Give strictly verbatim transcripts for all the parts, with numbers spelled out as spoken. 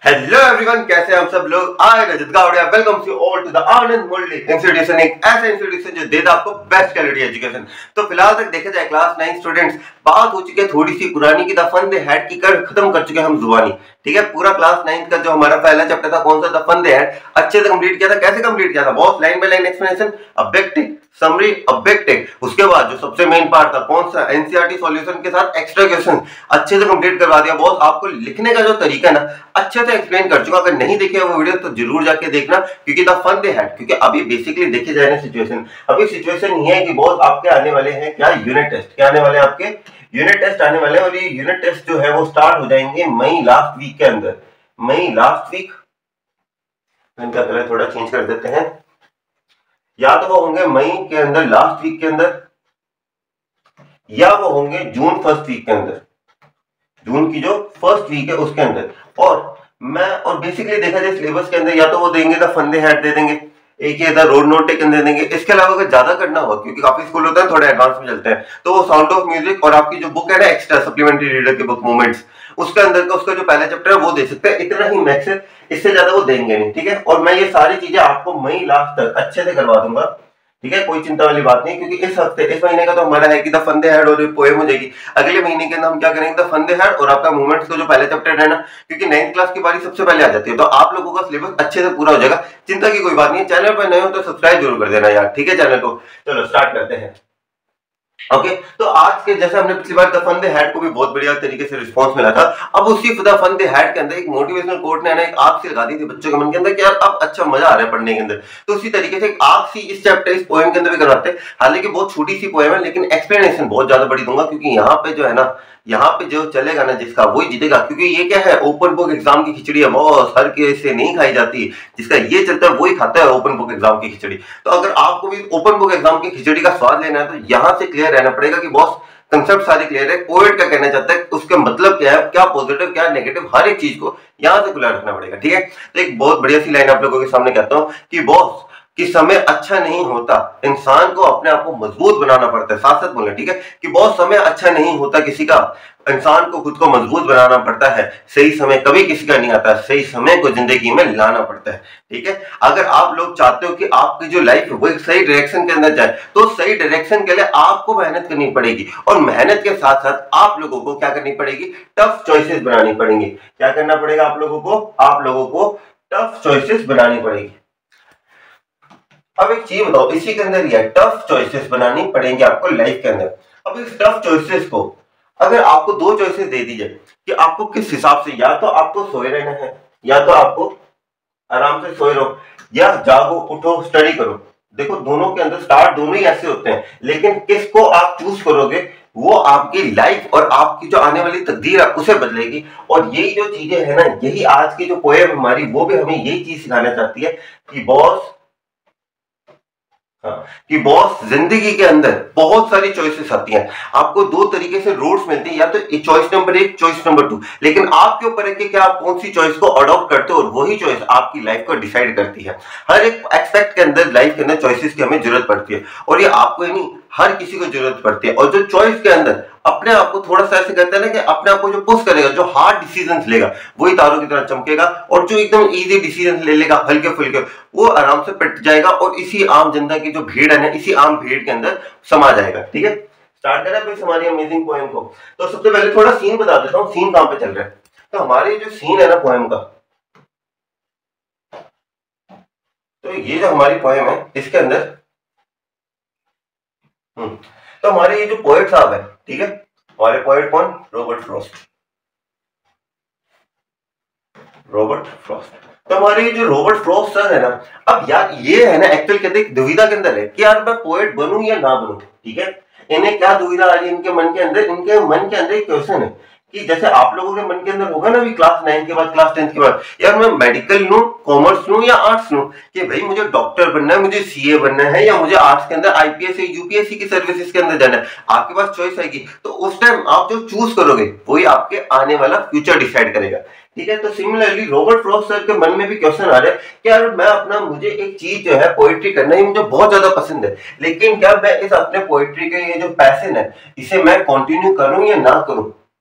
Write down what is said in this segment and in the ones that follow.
Hello everyone, कैसे हैं हम सब लोग। I Rajat Gawadia welcome you all to the Anand Murali institution, एक ऐसा इंस्टीट्यूशन जो देता आपको बेस्ट क्वालिटी एजुकेशन। तो फिलहाल तक देखा जाए क्लास नाइन स्टूडेंट्स, बात हो चुकी है थोड़ी सी पुरानी की द फन दे हैड की कर खत्म कर चुके हैं हम जुबानी। ठीक है, पूरा क्लास नाइन्थ का जो हमारा पहला चैप्टर था कौन सा द फन दे हैड, अच्छे से कंप्लीट किया था। कैसे कंप्लीट किया था boss? Line by line explanation, objective summary, objective. उसके बाद जो सबसे मेन पार्ट था कौन सा, एनसीईआरटी सॉल्यूशन के साथ एक्स्ट्रा क्वेश्चन अच्छे से कंप्लीट करवा दिया बॉस। आपको लिखने का जो तरीका है ना अच्छे से एक्सप्लेन कर चुका। अगर नहीं देखे वो वीडियो तो जरूर जाके देखना, क्योंकि द फन दे हैड, क्योंकि अभी बेसिकली देखे जाए ना सिचुएशन, अभी सिचुएशन ये है कि बॉस आपके आने वाले हैं क्या, यूनिट टेस्ट। क्या आने वाले हैं आपके? यूनिट टेस्ट आने वाले हैं। और ये यूनिट टेस्ट जो है वो स्टार्ट हो जाएंगे मई लास्ट वीक के अंदर। मई लास्ट वीक, इनका कलर थोड़ा चेंज कर देते हैं, या तो वो होंगे मई के अंदर लास्ट वीक के अंदर, या वो होंगे जून फर्स्ट वीक के अंदर, जून की जो फर्स्ट वीक है उसके अंदर। और मैं और बेसिकली देखा जाए सिलेबस के अंदर या तो वो देंगे द फन दे हैड दे देंगे, एक ये रोड नोट टेकन दे देंगे। इसके अलावा अगर ज्यादा करना हो, क्योंकि काफी स्कूल होता है थोड़े एडवांस में चलते हैं, तो वो साउंड ऑफ म्यूजिक और आपकी जो बुक है ना एक्स्ट्रा सप्लीमेंट्री रीडर की बुक मूवमेंट्स, उसके अंदर का उसका जो पहला चैप्टर है वो दे सकते हैं। इतना ही मैक्स है, इससे ज्यादा वो देंगे नहीं। ठीक है, और मैं ये सारी चीजें आपको मई लास्ट तक अच्छे से करवा दूंगा। ठीक है, कोई चिंता वाली बात नहीं, क्योंकि इस हफ्ते इस महीने का तो हमारा है कि द फन दे हैड और पोएम हो जाएगी। अगले महीने के अंदर हम क्या करेंगे, द फन दे हैड और आपका मूवमेंट्स का जो पहले चैप्टर है ना, क्योंकि नाइन्थ क्लास की बारी सबसे पहले आ जाती है, तो आप लोगों का सिलेबस अच्छे से पूरा हो जाएगा। चिंता की कोई बात नहीं है। चैनल पर नए हो तो सब्सक्राइब जरूर कर देना यार। ठीक है, चैनल को चलो स्टार्ट करते हैं। ओके okay, तो आज के जैसे हमने पिछली बार द फन दे हैड को भी बहुत बढ़िया तरीके से रिस्पांस मिला था। अब उसी द फन दे हैड के अंदर एक मोटिवेशनल कोट ने ना एक आग सी लगा दी थी बच्चों के मन के अंदर कि यार अब अच्छा मजा आ रहा है पढ़ने के अंदर। तो उसी तरीके से एक आग सी इस चैप्टर इस पोएम के अंदर भी करवाते हैं। हालांकि बहुत छोटी सी पोएम है, लेकिन एक्सप्लेनेशन बहुत ज्यादा बड़ी दूंगा, क्योंकि यहाँ पे जो है ना, यहाँ पे जो चलेगा ना जिसका वही जीतेगा। क्योंकि ये क्या है, ओपन बुक एग्जाम की खिचड़ी है बॉस, हर किसी से नहीं खाई जाती। जिसका ये चलता है वही खाता है ओपन बुक एग्जाम की खिचड़ी। तो अगर आपको भी ओपन बुक एग्जाम की खिचड़ी का स्वाद लेना है तो यहाँ से क्लियर रहना पड़ेगा कि बॉस कंसेप्ट सारे क्लियर है, पोएट क्या कहना चाहता है, उसका मतलब क्या है, क्या पॉजिटिव क्या नेगेटिव, हर एक चीज को यहाँ से खुला रखना पड़ेगा। ठीक है, तो एक बहुत बढ़िया सी लाइन आप लोगों के सामने कहता हूँ कि बॉस कि समय अच्छा नहीं होता, इंसान को अपने आप को मजबूत बनाना पड़ता है। साथ साथ बोले, ठीक है, कि बहुत समय अच्छा नहीं होता किसी का, इंसान को खुद को मजबूत बनाना पड़ता है। सही समय कभी किसी का नहीं आता, सही समय को जिंदगी में लाना पड़ता है। ठीक है, अगर आप लोग चाहते हो कि आपकी जो लाइफ है वो एक सही डायरेक्शन के अंदर जाए, तो सही डायरेक्शन के लिए आपको मेहनत करनी पड़ेगी। और मेहनत के साथ साथ आप लोगों को क्या करनी पड़ेगी, टफ चॉइसेस बनानी पड़ेंगी। क्या करना पड़ेगा आप लोगों को, आप लोगों को टफ चॉइसेस बनानी पड़ेगी। अब एक चीज बताओ, इसी के अंदर ये टफ चॉइसेस बनानी पड़ेंगी आपको लाइफ के अंदर। अब इस टफ चॉइसेस को अगर आपको दो चॉइसेस दे दी जाए कि आपको किस हिसाब से, या तो आपको सोए रहना है, या तो आपको आराम से सोए रहो, या जागो उठो स्टडी करो। देखो दोनों के अंदर स्टार्ट दोनों ही ऐसे होते हैं, लेकिन किसको आप चूज करोगे वो आपकी लाइफ और आपकी जो आने वाली तकदीर है उसे बदलेगी। और यही जो चीजें है ना, यही आज की जो पोएम हमारी वो भी हमें यही चीज सिखाना चाहती है कि बॉस हाँ, कि बॉस जिंदगी के अंदर बहुत सारी चॉइसेस आती हैं। आपको दो तरीके से रूट्स मिलती हैं, या तो choice number one, choice number two. लेकिन आपके ऊपर है कि क्या आप कौन सी चॉइस को अडॉप्ट करते हो, और वही चॉइस आपकी लाइफ को डिसाइड करती है। हर एक एस्पेक्ट के अंदर लाइफ के अंदर चॉइसेस की हमें जरूरत पड़ती है, और ये आपको ही नहीं हर किसी को जरूरत पड़ती है। और जो चॉइस के अंदर अपने आप को थोड़ा सा ऐसे कहते हैं ना कि अपने आप को जो पुश करेगा, जो हार्ड डिसीजन लेगा वही तारों की तरह चमकेगा, और जो एकदम इजी डिसीजन ले लेगा हल्के फुल्के वो आराम से पिट जाएगा, और इसी आम जनता की जो भीड़ है ना, इसी आम भीड़ के अंदर समा जाएगा। ठीक है, स्टार्ट करें फिर हमारी अमेजिंग पोएम को। तो सबसे पहले थोड़ा सीन बता देता हूँ, सीन कहां पे चल रहा है। तो हमारे जो सीन है ना पोएम का, तो ये जो हमारी पोएम है इसके अंदर हम्म तो हमारे ये जो पोएट साहब है, ठीक है, हमारे पोएट कौन, रॉबर्ट फ्रॉस्ट। रॉबर्ट फ्रॉस्ट तो हमारे ये जो रॉबर्ट फ्रॉस्ट सर है ना, अब यार ये है ना एक्चुअल कहते दुविधा के अंदर है कि यार मैं पोएट बनूं या ना बनूं। ठीक है, इन्हें क्या दुविधा आ रही है इनके मन के अंदर, इनके मन के अंदर एक क्वेश्चन है कि जैसे आप लोगों के मन के अंदर होगा ना भी क्लास नाइन के बाद, क्लास टेंथ के बाद, यार मैं मेडिकल लूं, कॉमर्स लूं या आर्ट्स लूं, कि भाई मुझे डॉक्टर बनना है, मुझे सीए बनना है, या मुझे आर्ट्स के अंदर आईपीएस या यूपीएससी की सर्विसेज के अंदर जाना है। आपके पास चॉइस आएगी, तो उस टाइम आप जो चूज करोगे वही आपके आने वाला फ्यूचर डिसाइड करेगा। ठीक है, तो सिमिलरली रॉबर्ट फ्रॉस्ट सर के मन में भी क्वेश्चन आ रहा है कि यार मैं अपना, मुझे एक चीज जो है पोएट्री करना ही मुझे बहुत ज्यादा पसंद है, लेकिन क्या मैं इस अपने पोएट्री के ये जो पैशन है इसे मैं कंटिन्यू करूं या ना करूं।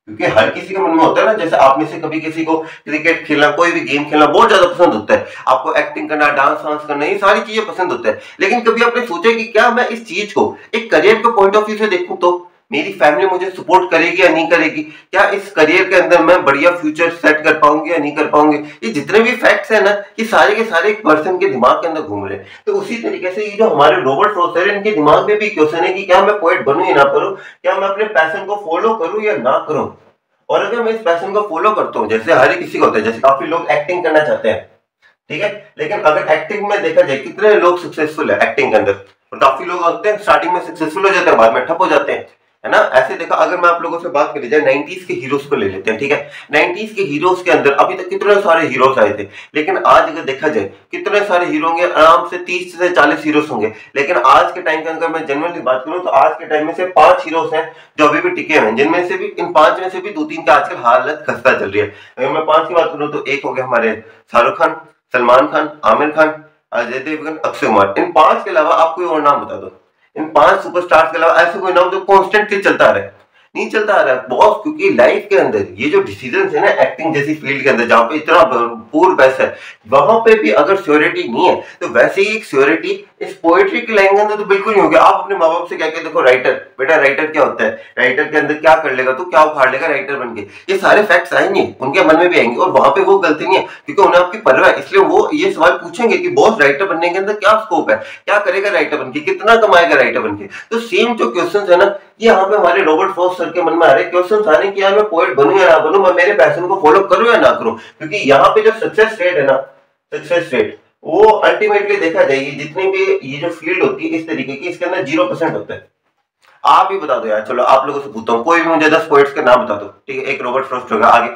क्योंकि हर किसी के मन में होता है ना, जैसे आप में से कभी किसी को क्रिकेट खेलना, कोई भी गेम खेलना बहुत ज्यादा पसंद होता है, आपको एक्टिंग करना, डांस वांस करना, ये सारी चीजें पसंद होता है। लेकिन कभी आपने सोचा कि क्या मैं इस चीज को एक करियर के पॉइंट ऑफ व्यू से देखूं, तो मेरी फैमिली मुझे सपोर्ट करेगी या नहीं करेगी, क्या इस करियर के अंदर मैं बढ़िया फ्यूचर सेट कर पाऊंगी या नहीं कर पाऊंगी, ये जितने भी फैक्ट्स है ना, ये सारे के सारे एक पर्सन के दिमाग के अंदर घूम रहे हैं। तो उसी तरीके से ये जो हमारे रॉबर्ट फ्रॉस्ट है, इनके दिमाग में भी क्वेश्चन है कि क्या मैं पोएट बनूं या ना करूं, क्या मैं अपने पैशन को फॉलो करूं या ना करूं। और अगर मैं इस पैशन को फॉलो करता हूँ, जैसे हर किसी को होता है, जैसे काफी लोग एक्टिंग करना चाहते हैं, ठीक है, लेकिन अगर एक्टिंग में देखा जाए कितने लोग सक्सेसफुल है एक्टिंग के अंदर, और काफी लोग होते हैं स्टार्टिंग में सक्सेसफुल हो जाते हैं, बाद में ठप हो जाते हैं, है ना। ऐसे देखा, अगर मैं आप लोगों से बात करी जाए नाइंटीज़ के हीरोज को ले लेते हैं, ठीक है, नाइंटीज़ के हीरोज के अंदर अभी तक कितने सारे हीरोज आए थे, लेकिन आज अगर देखा जाए कितने सारे हीरो होंगे, आराम से तीस से चालीस हीरोज होंगे। लेकिन आज के टाइम के अंदर मैं जनरली बात करूं तो आज के टाइम में से पांच हीरोज हैं जो अभी भी टिके हुए हैं, जिनमें से भी इन पांच में से भी दो तीन का आजकल हालत खस्ता चल रही है। अगर मैं पांच की बात करूं तो एक हो गया हमारे शाहरुख खान, सलमान खान, आमिर खान, अजय देवगन, अक्षय कुमार। इन पांच के अलावा आप कोई और नाम बता दो, इन पांच सुपरस्टार्स के अलावा ऐसे कोई नाम जो कॉन्स्टेंटली चलता रहे, नहीं चलता आ रहा है बॉस। क्योंकि लाइफ के अंदर ये जो डिसीजन है ना, एक्टिंग जैसी फील्ड के अंदर जहां पे इतना भरपूर पैसा है, वहां पे भी अगर श्योरिटी नहीं है, तो वैसे ही एक श्योरिटी इस पोएट्री की लाइन के अंदर तो बिल्कुल नहीं होगी। आप अपने माँ बाप से क्या कहते, देखो राइटर, बेटा राइटर क्या होता है, राइटर के अंदर क्या कर लेगा, तो क्या उखाड़ लेगा राइटर बन के, ये सारे फैक्ट्स आएंगे उनके मन में भी आएंगे, और वहां पे वो गलती नहीं है क्योंकि उन्हें आपकी परवाह है। इसलिए वो ये सवाल पूछेंगे कि बॉस राइटर बनने के अंदर क्या स्कोप है, क्या करेगा राइटर बन के, कितना कमाएगा राइटर बन के। तो सेम जो क्वेश्चन है ना, ये यहाँ पे हमारे रॉबर्ट फ्रॉस्ट सर के मन में आ रहे क्वेश्चन आ रहे कि यार मैं पोएट बनूं या ना बनूं, मैं मेरे पैशन को फॉलो करूं या ना करूं। क्योंकि यहाँ पे जो सक्सेस रेट है ना, सक्सेस रेट वो अल्टीमेटली देखा जाए, जितनी भी ये जो फील्ड होती है इस तरीके की, इसके अंदर जीरो परसेंट होता है। आप ही बता दो यार, चलो आप लोगों से पूछता हूँ, कोई भी मुझे दस पोएट्स के नाम बता दो, ठीक है, एक रॉबर्ट फ्रॉस्ट होगा, आगे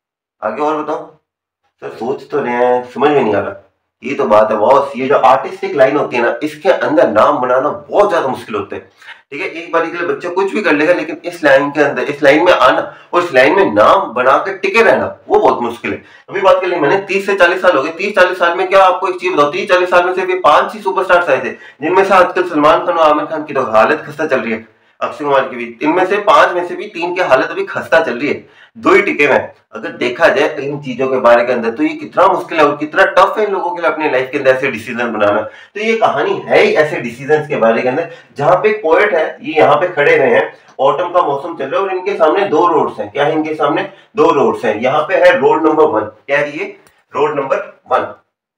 आगे और बताओ सर, सोच तो रहे हैं, समझ में नहीं आ रहा। ये तो बात है बॉस, ये जो आर्टिस्टिक लाइन होती है ना, इसके अंदर नाम बनाना बहुत ज्यादा मुश्किल होता है, ठीक है। एक बार के लिए बच्चा कुछ भी कर लेगा, लेकिन इस लाइन के अंदर, इस लाइन में आना और इस लाइन में नाम बनाकर टिके रहना, वो बहुत मुश्किल है। अभी बात कर ली मैंने, तीस से चालीस साल हो गए, तीस चालीस साल में क्या आपको एक चीज बताओ, तीस चालीस साल में से भी पांच ही सुपरस्टार्स आए थे, जिनमें से आजकल सलमान खान और आमिर खान की तो हालत खस्ता चल रही है, अक्षय कुमार की भी, इनमें से पांच में से भी तीन की हालत अभी खस्ता चल रही है, दो ही टिके हैं। अगर देखा जाए इन चीजों के बारे के अंदर, तो ये कितना मुश्किल है और कितना टफ है इन लोगों के लिए अपने लाइफ के अंदर ऐसे डिसीजन बनाना। तो ये कहानी है ही ऐसे डिसीजंस के बारे के अंदर, जहां पे एक पोएट है, ये यहाँ पे खड़े हुए हैं, ऑटम का मौसम चल रहा है और इनके सामने दो रोड्स हैं। क्या है इनके सामने? दो रोड्स हैं। यहाँ पे है रोड नंबर वन, क्या है ये? रोड नंबर वन,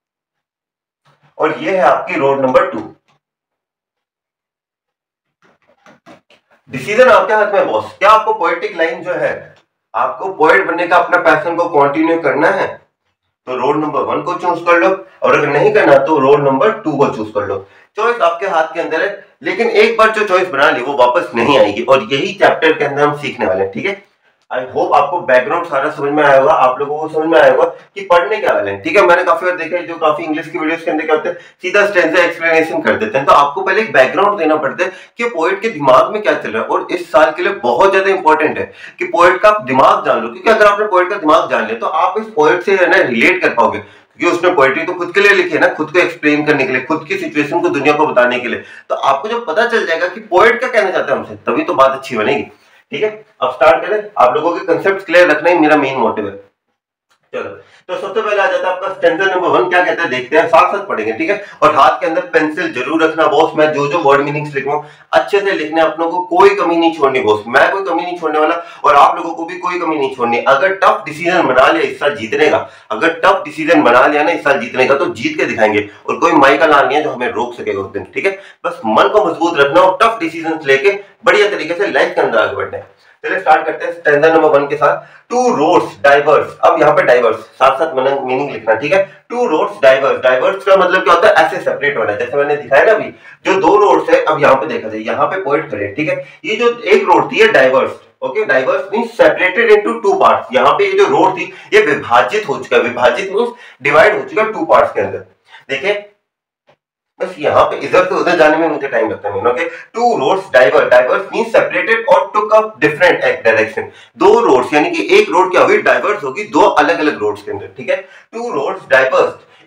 और ये है आपकी रोड नंबर टू। डिसीजन आपके हाथ में है बॉस। क्या आपको पोएटिक लाइन जो है, आपको पोएट बनने का अपना पैशन को कंटिन्यू करना है, तो रोड नंबर वन को चूज कर लो, और अगर नहीं करना तो रोड नंबर टू को चूज कर लो। चॉइस आपके हाथ के अंदर है, लेकिन एक बार जो चॉइस बना ली वो वापस नहीं आएगी, और यही चैप्टर के अंदर हम सीखने वाले हैं, ठीक है। आई होप आपको बैकग्राउंड सारा समझ में आया होगा, आप लोगों को समझ में आया होगा कि पढ़ने क्या वाले हैं, ठीक है। मैंने काफी बार देखा है जो काफी इंग्लिश की वीडियोस के अंदर क्या होते हैं, सीधा स्टेंजा एक्सप्लेनेशन कर देते हैं, तो आपको पहले एक बैकग्राउंड देना पड़ता है कि पोएट के दिमाग में क्या चल रहा है। और इस साल के लिए बहुत ज्यादा इंपॉर्टेंट है कि पोएट का दिमाग जान लो, क्योंकि अगर आपने पोएट का दिमाग जान लिया तो आप इस पोएट से है ना रिलेट कर पाओगे, क्योंकि उसने पोएट्री तो खुद के लिए लिखी है ना, खुद को एक्सप्लेन करने के लिए, खुद की सिचुएशन को दुनिया को बताने के लिए। तो आपको जब पता चल जाएगा कि पोएट क्या कहना चाहता है हमसे, तभी तो बात अच्छी बनेगी, ठीक है। अब स्टार्ट करें। आप लोगों के कंसेप्ट क्लियर रखना ही मेरा मेन मोटिव है। चलो, तो सबसे पहले आ जाता है आपका स्टैंजा नंबर वन, क्या कहता है देखते हैं, साथ साथ पढ़ेंगे, ठीक है। और हाथ के अंदर पेंसिल जरूर रखना बॉस, मैं जो जो वर्ड मीनिंग्स लिख रहा हूं अच्छे से लिखने, अपनों को कोई कमी नहीं छोड़नी बॉस, मैं कोई कमी नहीं छोड़ने वाला, और आप लोगों को भी कोई कमी नहीं छोड़नी। अगर टफ डिसीजन बना लिया इस साल जीतने का, अगर टफ डिसीजन बना लिया ना इस साल जीतने का, तो जीत के दिखाएंगे, और कोई माई का लाल नहीं है जो हमें रोक सकेगा उस दिन, ठीक है। बस मन को मजबूत रखना और टफ डिसीजन लेके बढ़िया तरीके से लाइफ के अंदर आगे बढ़ना है। चलिए स्टार्ट करते हैं स्टैंजा नंबर वन के साथ। टू रोड्स डाइवर्स, अब यहाँ पे डाइवर्स साथ साथ मीनिंग लिखना, ठीक है। टू रोड्स डाइवर्स, डाइवर्स का मतलब क्या होता है, ऐसे सेपरेट होना, जैसे मैंने दिखाया ना अभी, जो दो रोड्स है, अब यहाँ पे देखा जाए, यहाँ पे पोएट करे, ठीक है। ये जो एक रोड थी ये diverse, okay, diverse means separated into two parts. यहाँ पे ये जो रोड थी ये विभाजित हो चुका है, विभाजित मींस डिवाइड हो चुका है टू पार्ट्स के अंदर। देखिए बस यहाँ पे इधर से उधर जाने में मुझे टाइम लगता है, okay. Two roads diverse, diverse means separated और टुक अप डिफरेंट डायरेक्शन। दो रोड्स यानी कि एक रोड क्या होगी, डाइवर्स होगी दो अलग अलग रोड्स के अंदर, ठीक है। Two roads diverse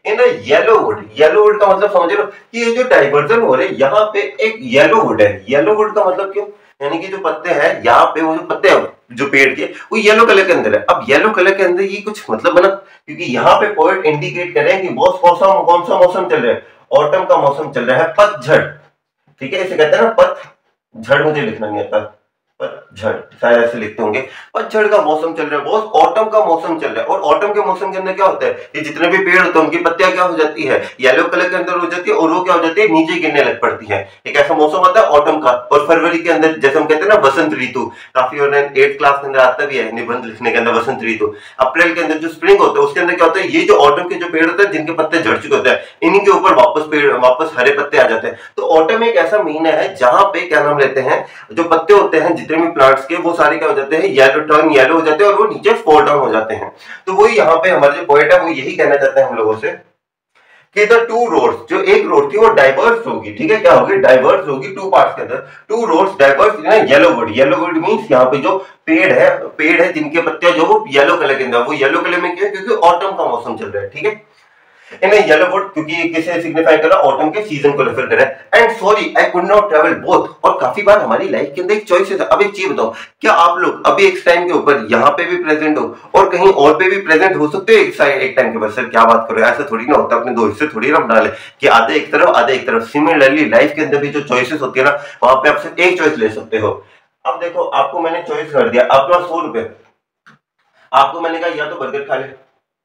in yellow wood. Yellow wood का मतलब समझ रहे हो कि ये जो डाइवर्जन हो रहे हैं यहाँ पे एक येलो वुड है। येलो वुड का मतलब क्यों, यानी कि जो पत्ते हैं यहाँ पे, वो जो पत्ते हैं जो पेड़ के, वो येलो कलर के अंदर है। अब येलो कलर के अंदर ये कुछ मतलब बना, क्योंकि यहाँ पे पोएट इंडिकेट कर रहे हैं कि बहुत कौन सा कौन सा मौसम चल रहा है, ऑटम का मौसम चल रहा है, पतझड़। ठीक है, इसे कहते हैं ना पतझड़, मुझे लिखना नहीं आता, पतझड़ शायद ऐसे लिखते होंगे। पतझड़ का मौसम चल रहा है, बहुत ऑटम का मौसम चल रहा है। और ऑटम के मौसम के अंदर क्या होता है, ये जितने भी पेड़ होते हैं उनकी पत्तियां क्या हो जाती है, येलो कलर के अंदर हो जाती है, और वो क्या हो जाती है, नीचे गिरने लग पड़ती है। एक ऐसा मौसम होता है ऑटम का। और फरवरी के अंदर जैसे हम कहते हैं ना वसंत ऋतु, काफी और एट क्लास के अंदर आता भी है निबंध लिखने के अंदर वसंत ऋतु। अप्रैल के अंदर जो स्प्रिंग होता है उसके अंदर क्या होता है, ये जो ऑटम के जो पेड़ होते हैं जिनके पत्ते झड़ चुके होते हैं, इन्हीं के ऊपर वापस पेड़ वापस हरे पत्ते आ जाते हैं। तो ऑटम एक ऐसा महीना है जहां पे क्या नाम लेते हैं, जो पत्ते होते हैं जितने भी प्लांट्स के, वो सारे क्या हो जाते हैं, येलो टर्न येलो हो जाते हैं और वो नीचे फॉल डाउन हो जाते हैं। तो वो यहाँ पे हमारे जो पोएट है वो यही कहना चाहते हैं हम लोगों से कि द टू रोड्स, जो एक रोड थी वो डाइवर्स होगी। ठीक है, क्या होगी, डाइवर्स होगी टू पार्ट्स के अंदर। Two roads diverse in yellow wood. Yellow wood means यहाँ पे जो पेड़ है, पेड़ है जिनके पत्ते जो वो येलो कलर के अंदर, वो येलो कलर में क्यों, क्योंकि ऑटम का मौसम चल रहा है। ठीक है, इन येलो वुड, क्योंकि ये किसे सिग्निफाई कर रहा है, ऑटम के सीजन को रेफर कर रहा है। And sorry I could not travel both. और काफी बार हमारी लाइफ के अंदर एक चॉइसेस है। अब एक चीज बताओ, क्या आप लोग अभी एक टाइम के ऊपर यहाँ पे भी प्रेजेंट हो और कहीं और पे भी प्रेजेंट हो सकते हो एक साइड एक टाइम के ऊपर? सर क्या बात करो, ऐसा थोड़ी ना होता, अपने दो हिस्से थोड़ी ना बना ले कि आधे एक तरफ आधे एक तरफ। सिमिलरली लाइफ के अंदर भी जो चॉइसेस होती है ना, वहां पे आप सिर्फ एक चॉइस ले सकते हो। अब देखो, आपको मैंने चॉइस कर दिया, आपके पास सौ रुपए, आपको मैंने कहा या तो बर्गर खा ले,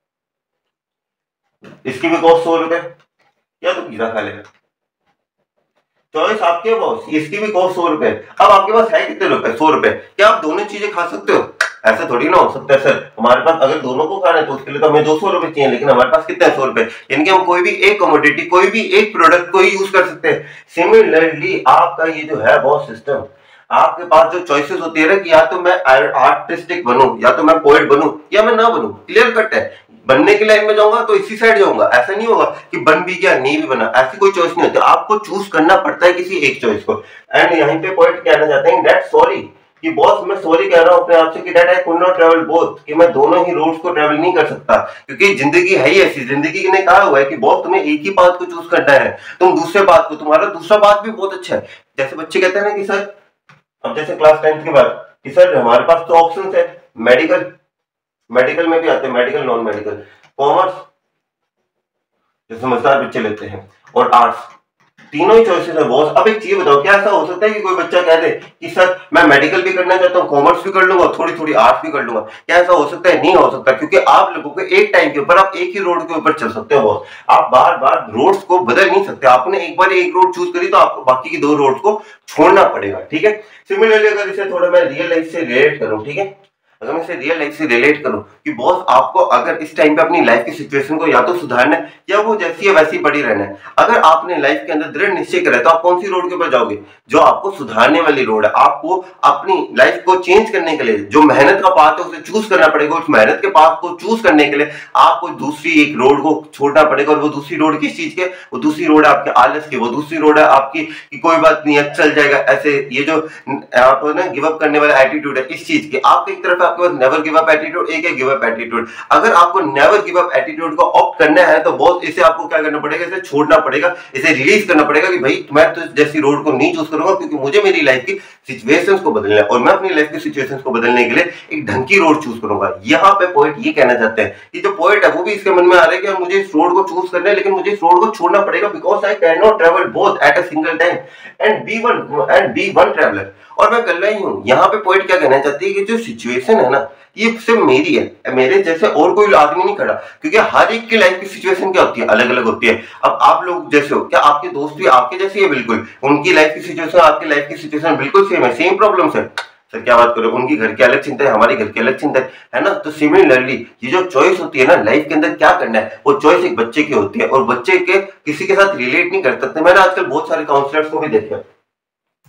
इसकी भी कॉस्ट सौ रुपए, या तो पिज्जा खा ले। चॉइस आपके बॉस, इसकी भी कॉस्ट सौ रुपए। अब आपके पास है कितने रुपए, सौ रुपए, क्या आप दोनों चीजें खा सकते हो? ऐसा थोड़ी ना हो सकता है सर, हमारे पास अगर दोनों को खाना है तो उसके लिए तो हमें दो सौ रुपए चाहिए, लेकिन हमारे पास कितने सौ रुपए, यानी कि हम कोई भी एक कमोडिटी, कोई भी एक प्रोडक्ट को ही यूज कर सकते हैं। सिमिलरली आपका ये जो है बॉस सिस्टम, आपके पास जो चॉइसेस होती है ना कि या तो मैं आर्टिस्टिक बनूं, या तो मैं पोएट बनूं, या मैं ना बनूं, क्लियर कट है। बनने की लाइन में जाऊंगा तो इसी साइड जाऊंगा, ऐसा नहीं होगा कि बन भी गया नहीं भी बना, ऐसी कोई चॉइस नहीं होती। आपको चूज करना पड़ता है किसी एक चॉइस को। एंड यहीं पे पोएट कहना चाहते हैं दैट सॉरी, कि बॉस मैं सॉरी कह रहा हूं अपने आप से कि that I could not travel both, कि मैं दोनों ही रोड्स को ट्रैवल नहीं कर सकता, क्योंकि जिंदगी है ही ऐसी। जिंदगी ने कहा हुआ है कि बॉस तुम्हें एक ही बात को चूज करना है, तुम दूसरे बात को, तुम्हारा दूसरा बात भी बहुत अच्छा है। जैसे बच्चे कहते हैं ना कि सर, अब जैसे क्लास टेंथ के बाद कि सर हमारे पास तो ऑप्शन है, मेडिकल, मेडिकल में भी आते हैं मेडिकल, नॉन मेडिकल, कॉमर्स जो समझदार बच्चे लेते हैं, और आर्ट्स, तीनों ही चॉइसेस है बॉस। अब एक चीज बताओ, क्या ऐसा हो सकता है कि कोई बच्चा कह दे कि सर मैं मेडिकल भी करना चाहता हूँ, कॉमर्स भी कर लूंगा, थोड़ी थोड़ी आर्ट्स भी कर लूंगा? क्या ऐसा हो सकता है? नहीं हो सकता, क्योंकि आप लोगों को एक टाइम के ऊपर आप एक ही रोड के ऊपर चल सकते हो बॉस। आप बार बार रोड्स को बदल नहीं सकते। आपने एक बार एक रोड चूज करी तो आपको बाकी की दो रोड को छोड़ना पड़ेगा। ठीक है, सिमिलरली अगर इसे थोड़ा मैं रियल लाइफ से रिलेट करूं, ठीक है, अगर मैं इसे रियल लाइफ से रिलेट करूं कि बॉस आपको अगर इस टाइम पे अपनी लाइफ की सिचुएशन को या तो सुधारना है या वो जैसी है वैसी पड़ी रहना है, अगर आपने लाइफ के अंदर दृढ़ निश्चय करा है तो आप कौन सी रोड के ऊपर जाओगे? जो आपको सुधारने वाली रोड है। आपको अपनी लाइफ को चेंज करने के लिए जो मेहनत का पाथ है उसे चूज करना पड़ेगा। उस मेहनत के पाथ को चूज करने के लिए आपको दूसरी एक रोड को छोड़ना पड़ेगा। और वो दूसरी रोड किस चीज के? वो दूसरी रोड है आपके आलस की, वो दूसरी रोड है आपकी कि कोई बात नहीं है चल जाएगा, ऐसे ये जो आप ना गिव अप करने वाला एटीट्यूड है इस चीज के। आपकी एक तरफ आपके पास नेवर गिव अप एटीट्यूड, एक है गिव अप एटीट्यूड। अगर आपको नेवर गिव अप एटीट्यूड को ऑप्ट करना है तो बहुत इसे आपको क्या करना पड़ेगा? इसे छोड़ना पड़ेगा, इसे रिलीज करना पड़ेगा कि भाई मैं तो जैसी रोड को नहीं चूज करूंगा, क्योंकि मुझे मेरी लाइफ की सिचुएशंस को बदलना है और मैं अपनी लाइफ की सिचुएशंस को बदलने के लिए एक ढंग की रोड चूज करूंगा। यहाँ पे पोएट ये कहना चाहते हैं कि जो पोएट है वो भी इसके मन में आ रहा है कि मुझे इस रोड को चूज करना है, लेकिन मुझे इस रोड को छोड़ना पड़ेगा because I can not travel both at a single time and be one and be one traveller. और मैं कर रही हूँ। यहाँ पे पोएट क्या कहना चाहती है कि जो सिचुएशन है ना ये सिर्फ मेरी है, मेरे जैसे और कोई आदमी नहीं खड़ा, क्योंकि हर एक की लाइफ की सिचुएशन क्या होती है? अलग अलग होती है। अब आप लोग जैसे हो, क्या आपके दोस्त भी आपके जैसे है? बिल्कुल, उनकी लाइफ की सिचुएशन आपकी लाइफ की सिचुएशन बिल्कुल सेम है, सेम प्रॉब्लम्स है। सर क्या बात करो, उनकी घर की अलग चिंता है, हमारी घर की अलग चिंता है, है ना? तो सिमिलरली ये जो चॉइस होती है ना लाइफ के अंदर क्या करना है, वो चॉइस एक बच्चे की होती है और बच्चे के किसी के साथ रिलेट नहीं कर सकते। मैंने आजकल बहुत सारे काउंसलर्स को भी देखा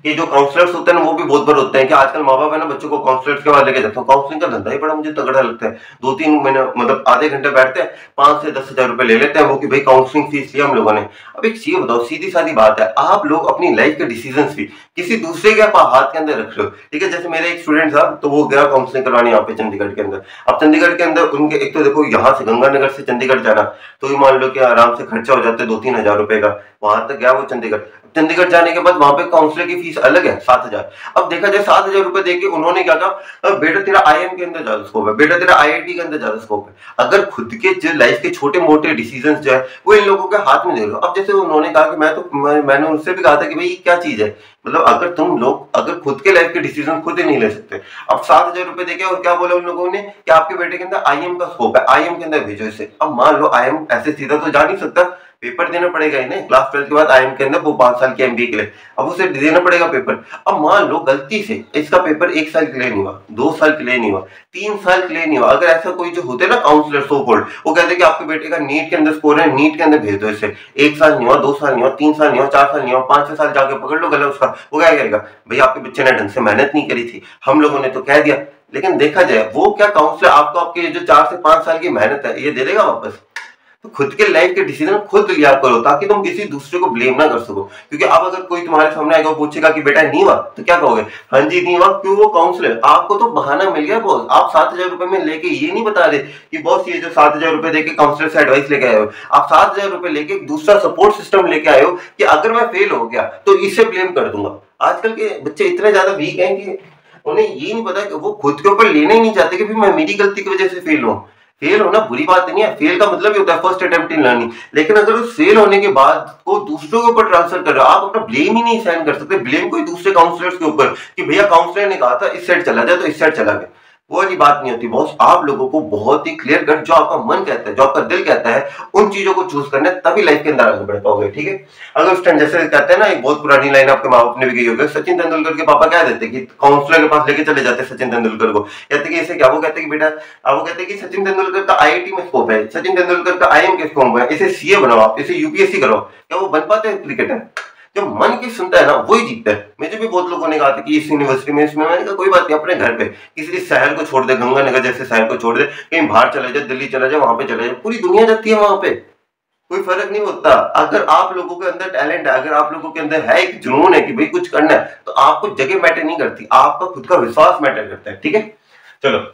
कि जो काउंसलर्स होते हैं ना वो भी बहुत बार होते हैं कि आजकल माँ बाप है ना बच्चों को काउंसलर्स के बाद लेके जाते हैं। काउंसलिंग का धंधा ही बड़ा मुझे तगड़ा लगता है। दो तीन महीने मतलब आधे घंटे बैठते हैं, पांच से दस हजार रुपए ले लेते हैं वो कि भाई काउंसलिंग फीस लिया हम लोगों ने। अब एक चीज बताओ, सीधी सादी बात है, आप लोग अपनी लाइफ के डिसीजन भी किसी दूसरे के हाथ के अंदर रख रहे हो, ठीक है। जैसे मेरे एक स्टूडेंट था तो वो गया काउंसलिंग करवाने यहाँ पे चंडीगढ़ के अंदर। अब चंडीगढ़ के अंदर उनके एक तो देखो यहाँ से गंगानगर से चंडीगढ़ जाना तो ही मान लो कि आराम से खर्चा हो जाता है दो तीन हजार रुपए का। वहां तक गया वो चंडीगढ़, चंडीगढ़ जाने के बाद वहां पे काउंसलर की फीस अलग है सात हजार। अब देखा जाए सात हजार रुपए देके उन्होंने क्या कहा, बेटा तेरा आईएम के अंदर ज्यादा स्कोप है, बेटा तेरा आईआईटी के अंदर ज्यादा स्कोप है। अगर खुद के जो लाइफ के छोटे मोटे डिसीजन जो है वो इन लोगों के हाथ में दे लो। अब जैसे उन्होंने कहा कि मैं तो मैं, मैंने उनसे भी कहा था कि भाई क्या चीज है, मतलब अगर तुम लोग अगर खुद के लाइफ के डिसीजन खुद ही नहीं ले सकते। अब सात हजार रुपए देके और क्या बोला उन लोगों ने कि आपके बेटे के अंदर आईएम का स्कोप है, आईएम के अंदर भेजो इसे। अब मान लो आईएम ऐसे सीधा तो जा नहीं सकता, पेपर देना पड़ेगा इन्हें क्लास ट्वेल्थ के बाद आईएम के अंदर वो पांच साल के एमबीए के लिए, अब उसे देना पड़ेगा पेपर। अब मान लो गलती से इसका पेपर एक साल के लिए नहीं हुआ, दो साल के लिए नहीं हुआ, तीन साल के लिए नहीं हुआ। अगर ऐसा कोई जो होते ना काउंसलर सो कॉल्ड, वो कहते कि आपके बेटे का नीट के अंदर स्कोर है, नीट के अंदर भेज दो इसे। एक साल नहीं हुआ, दो साल नहीं हुआ, तीन साल नहीं हुआ, चार साल नहीं हुआ, पांच छह साल जाके पकड़ लो गला उसका, वो क्या करेगा, भाई आपके बच्चे ने ढंग से मेहनत नहीं करी थी, हम लोगों ने तो कह दिया। लेकिन देखा जाए वो क्या काउंसलर आपको आपके जो चार से पांच साल की मेहनत है ये दे देगा वापस? तो खुद के लाइफ के डिसीजन खुद लिया करो ताकि तुम किसी दूसरे को ब्लेम ना कर सको। क्योंकि अब अगर कोई तुम्हारे सामने आएगा पूछेगा कि बेटा नहीं हुआ तो क्या कहोगे, हाँ जी नहीं हुआ, क्यों, वो काउंसलर। आपको तो बहाना मिल गया बॉस, आप सात हजार रुपए में लेके ये नहीं बता रहे कि बॉस ये जो सात हजार रुपए देके काउंसलर से एडवाइस लेके आए हो, आप सात हजार रुपए लेके दूसरा सपोर्ट सिस्टम लेके आए हो कि अगर मैं फेल हो गया तो इससे ब्लेम कर दूंगा। आजकल के बच्चे इतने ज्यादा वीक हैं कि उन्हें ये नहीं पता कि वो खुद के ऊपर लेना ही नहीं चाहते कि मैं मेरी गलती की वजह से फेल हूं। फेल होना बुरी बात नहीं है, फेल का मतलब ही होता है फर्स्ट अटेम्प्ट इन लर्निंग। लेकिन अगर उस फेल होने के बाद को दूसरों के ऊपर ट्रांसफर कर रहे हो, आप अपना ब्लेम ही नहीं सहन कर सकते, ब्लेम कोई दूसरे काउंसलर्स के ऊपर कि भैया काउंसलर ने कहा था इस साइड चला जाए तो इस साइड चला गया, वो वाली बात नहीं होती बॉस। आप लोगों को बहुत ही क्लियर कट जो आपका मन कहता है, जो आपका दिल कहता है, उन चीजों को चूज करना है, तभी लाइफ के अंदर आगे बढ़ पाओगे, ठीक है। अगर उस टाइम जैसे कहते हैं ना, एक बहुत पुरानी लाइन आपके माँ बाप ने भी कही होगी, सचिन तेंदुलकर के पापा क्या देते कि काउंसलर के पास लेके चले जाते सचिन तेंदुलकर को, कहते कि इसे क्या, वो कहते कि बेटा, वो कहते कि सचिन तेंदुलकर का आईआईटी में स्कोप है, सचिन तेंदुलकर का आईएम के स्कोप है, इसे सीए बनाओ, आप इसे यूपीएससी करो। क्या वो बन पाते हैं क्रिकेटर? जो मन की सुनता है ना वही जीतता है। मुझे भी बहुत लोगों ने कहा था कि इस यूनिवर्सिटी में इसमें, मैंने कहा कोई बात नहीं, अपने घर पे किसी शहर को छोड़ दे, गंगानगर जैसे शहर को छोड़ दे, कहीं बाहर चले जाए, दिल्ली चला जाए, वहां पे चले जाए, पूरी दुनिया जाती है वहां पे, कोई फर्क नहीं होता। अगर आप लोगों के अंदर टैलेंट है, अगर आप लोगों के अंदर है, एक जुनून है कि भाई कुछ करना है, तो आपको जगह मैटर नहीं करती, आपका खुद का विश्वास मैटर करता है, ठीक है। चलो,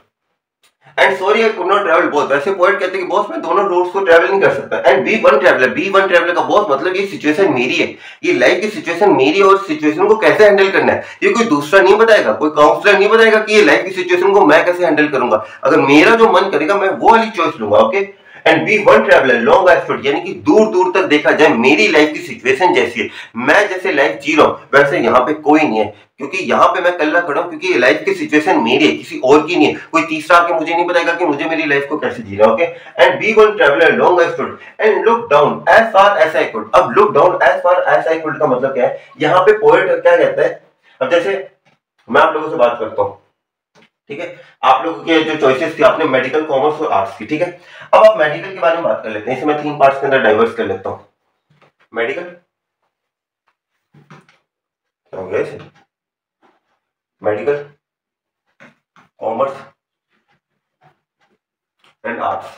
and sorry I could not travel both. वैसे पोएट कहते हैं कि बॉस मैं दोनों रोड्स को ट्रैवल नहीं कर सकता। And be one traveller, be one traveller का बॉस मतलब ये सिचुएशन मेरी है, ये लाइफ की सिचुएशन मेरी है, और सिचुएशन को कैसे हैंडल करना है ये कोई दूसरा नहीं बताएगा, कोई काउंसलर नहीं बताएगा कि ये लाइफ की सिचुएशन को मैं कैसे हैंडल करूंगा। अगर मेरा जो मन करेगा मैं वो वाली चॉइस लूंगा, okay. And be one traveller long I stood, यानी कि दूर दूर तक देखा जाए मेरी लाइफ की सिचुएशन जैसी है, मैं जैसे लाइफ जी रहा हूं वैसे यहाँ पे कोई नहीं है, क्योंकि यहाँ पे मैं कल्ला खड़ा हूं, क्योंकि ये लाइफ की सिचुएशन मेरी है, किसी और की नहीं है। कोई तीसरा आके मुझे नहीं बताएगा कि मुझे मेरी लाइफ को कैसे जीना, okay. And be one traveller long I stood and look down as far as I could. अब look down as far as I could का मतलब क्या है, यहाँ पे पोएट क्या कहता है। अब जैसे मैं आप लोगों से बात करता हूँ, ठीक है, आप लोगों के जो चॉइसेस थी, आपने मेडिकल, कॉमर्स और आर्ट्स की, ठीक है। अब आप मेडिकल के बारे में बात कर लेते हैं, इसे मैं तीन पार्ट्स के अंदर डाइवर्स कर लेता हूं। मेडिकल क्या हो गया इसे, मेडिकल, कॉमर्स एंड आर्ट्स।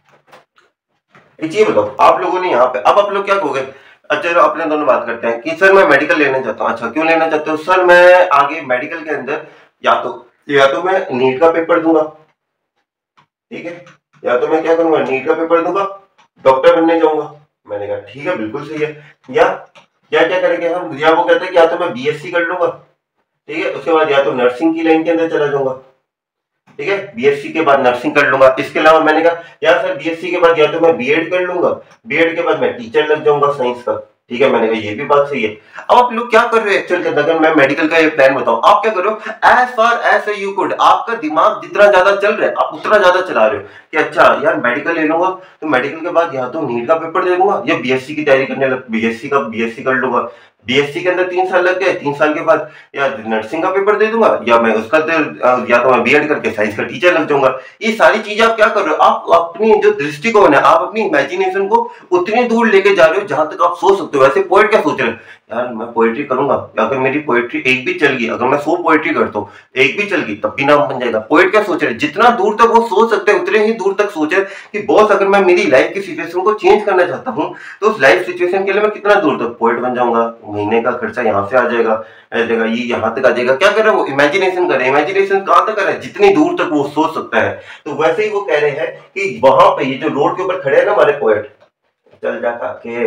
एक चीज बताओ, आप लोगों ने यहाँ पे, अब आप लोग क्या कहोगे, अच्छा अपने दोनों बात करते हैं कि सर मैं मेडिकल लेना चाहता हूँ। अच्छा क्यों लेना चाहते हो? सर मैं आगे मेडिकल के अंदर या तो या तो मैं नीट का पेपर दूंगा, ठीक है, या तो मैं क्या करूंगा, नीट का पेपर दूंगा, डॉक्टर बनने जाऊंगा। मैंने कहा ठीक है, बिल्कुल सही है। या क्या क्या करेंगे हम, या वो कहते हैं कि या तो मैं बीएससी कर लूंगा, ठीक है, उसके बाद या तो नर्सिंग की लाइन के अंदर चला जाऊंगा, ठीक है, बीएससी के बाद नर्सिंग कर लूंगा। इसके अलावा मैंने कहा यार सर बीएससी के बाद या तो मैं बीएड कर लूंगा, बीएड के बाद मैं टीचर लग जाऊंगा साइंस का, ठीक है। मैंने कहा ये भी बात सही है। अब आप लोग क्या कर रहे हो एक्चुअल के अंदर, अगर मैं मेडिकल का एक प्लान बताऊं, आप क्या कर रहे हो, as far as you could, आपका दिमाग जितना ज्यादा चल रहा है आप उतना ज्यादा चला रहे हो कि अच्छा यार मेडिकल ले लूंगा तो मेडिकल के बाद या तो नीट का पेपर दे दूंगा या बीएससी की तैयारी करने लग, बीएससी का बीएससी कर लूंगा, बीएससी के अंदर तीन साल लग गए, तीन साल के बाद या नर्सिंग का पेपर दे दूंगा या मैं उसका या तो मैं बीएड करके साइंस का टीचर लग जाऊंगा। ये सारी चीजें आप क्या कर रहे हो, आप अपनी जो दृष्टिकोण है, आप अपनी इमेजिनेशन को उतनी दूर लेके जा रहे हो जहां तक आप सोच सकते हो। वैसे पोएट क्या सोच रहे हैं, यार मैं पोएट्री करूंगा, अगर मेरी पोएट्री एक भी चल गई, अगर मैं सौ पोएट्री करता हूँ, एक भी चल गई तब भी नाम बन जाएगा। पोएट क्या सोच रहे हैं, जितना दूर तक वो सोच सकते हैं उतने ही दूर तक सोचे कि बॉस अगर मैं मेरी लाइफ की सिचुएशन को चेंज करना चाहता हूँ तो उस लाइफ सिचुएशन के लिए मैं कितना दूर तक पोएट बन जाऊंगा, महीने का खर्चा यहाँ से आ जाएगा, जाएगा ये यहाँ तक आ जाएगा। क्या कर रहे हैं वो, इमेजिनेशन कर रहे हैं। इमेजिनेशन कहाँ तक कर रहे हैं, जितनी दूर तक वो सोच सकता है। तो वैसे ही वो कह रहे हैं कि वहां पे ये जो रोड के ऊपर खड़े हैं ना हमारे पोएट, चल जा काके,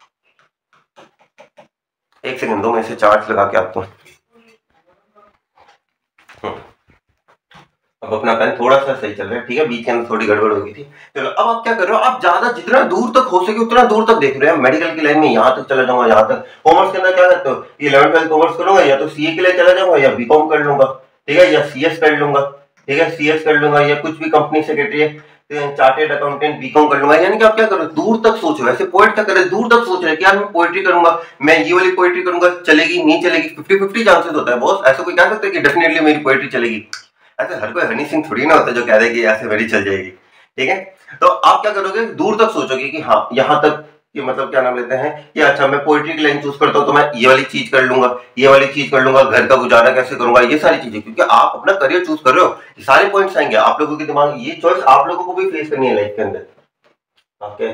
एक सेकंड दो, मैं इसे चार्ज लगा के आपको। अब अपना पेन थोड़ा सा सही चल रहा है, ठीक है, बीच के अंदर थोड़ी गड़बड़ हो गई थी। चलो अब आप क्या कर रहे हो, आप ज्यादा जितना दूर तक हो सके उतना दूर तक देख रहे हो। मेडिकल की लाइन में यहाँ तक चला जाऊंगा, यहाँ तक। कॉमर्स के अंदर क्या करते हो, इलेवन ट्वेल्थ कॉमर्स करूंगा, या तो सीए के लिए चला जाऊंगा, या बीकॉम कर लूंगा, ठीक है, या सीएस कर लूंगा, ठीक है, सीएस कर लूंगा, या कुछ भी company secretary, chartered accountant, BCom कर लूंगा। यानी कि आप क्या करो, दूर तक सोचो। ऐसे पोएट क्या करे, दूर तक सोच रहे हैं कि यार मैं पोएट्री करूंगा, मैं ये वाली पोएट्री करूंगा, चलेगी नहीं चलेगी, फिफ्टी फिफ्टी चांसेस होता है बॉस। ऐसा कोई कह सकता है कि डेफिनेटली मेरी पोएट्री चलेगी। ऐसे हर कोई हनी सिंह थोड़ी ना होता जो कह दे कि ऐसे मेरी चल जाएगी, ठीक है। तो आप क्या करोगे, दूर तक सोचोगे कि हाँ यहाँ तक, ये मतलब क्या नाम लेते हैं कि अच्छा मैं पोएट्री की लाइन चूज करता हूँ तो मैं ये वाली चीज कर लूंगा, ये वाली चीज कर लूंगा, घर का गुजारा कैसे करूंगा, ये सारी चीजें। क्योंकि आप अपना करियर चूज कर रहे हो, ये सारे पॉइंट्स आएंगे आप लोगों के दिमाग। ये चॉइस आप लोगों को भी फेस करनी है लाइफ के अंदर। ओके,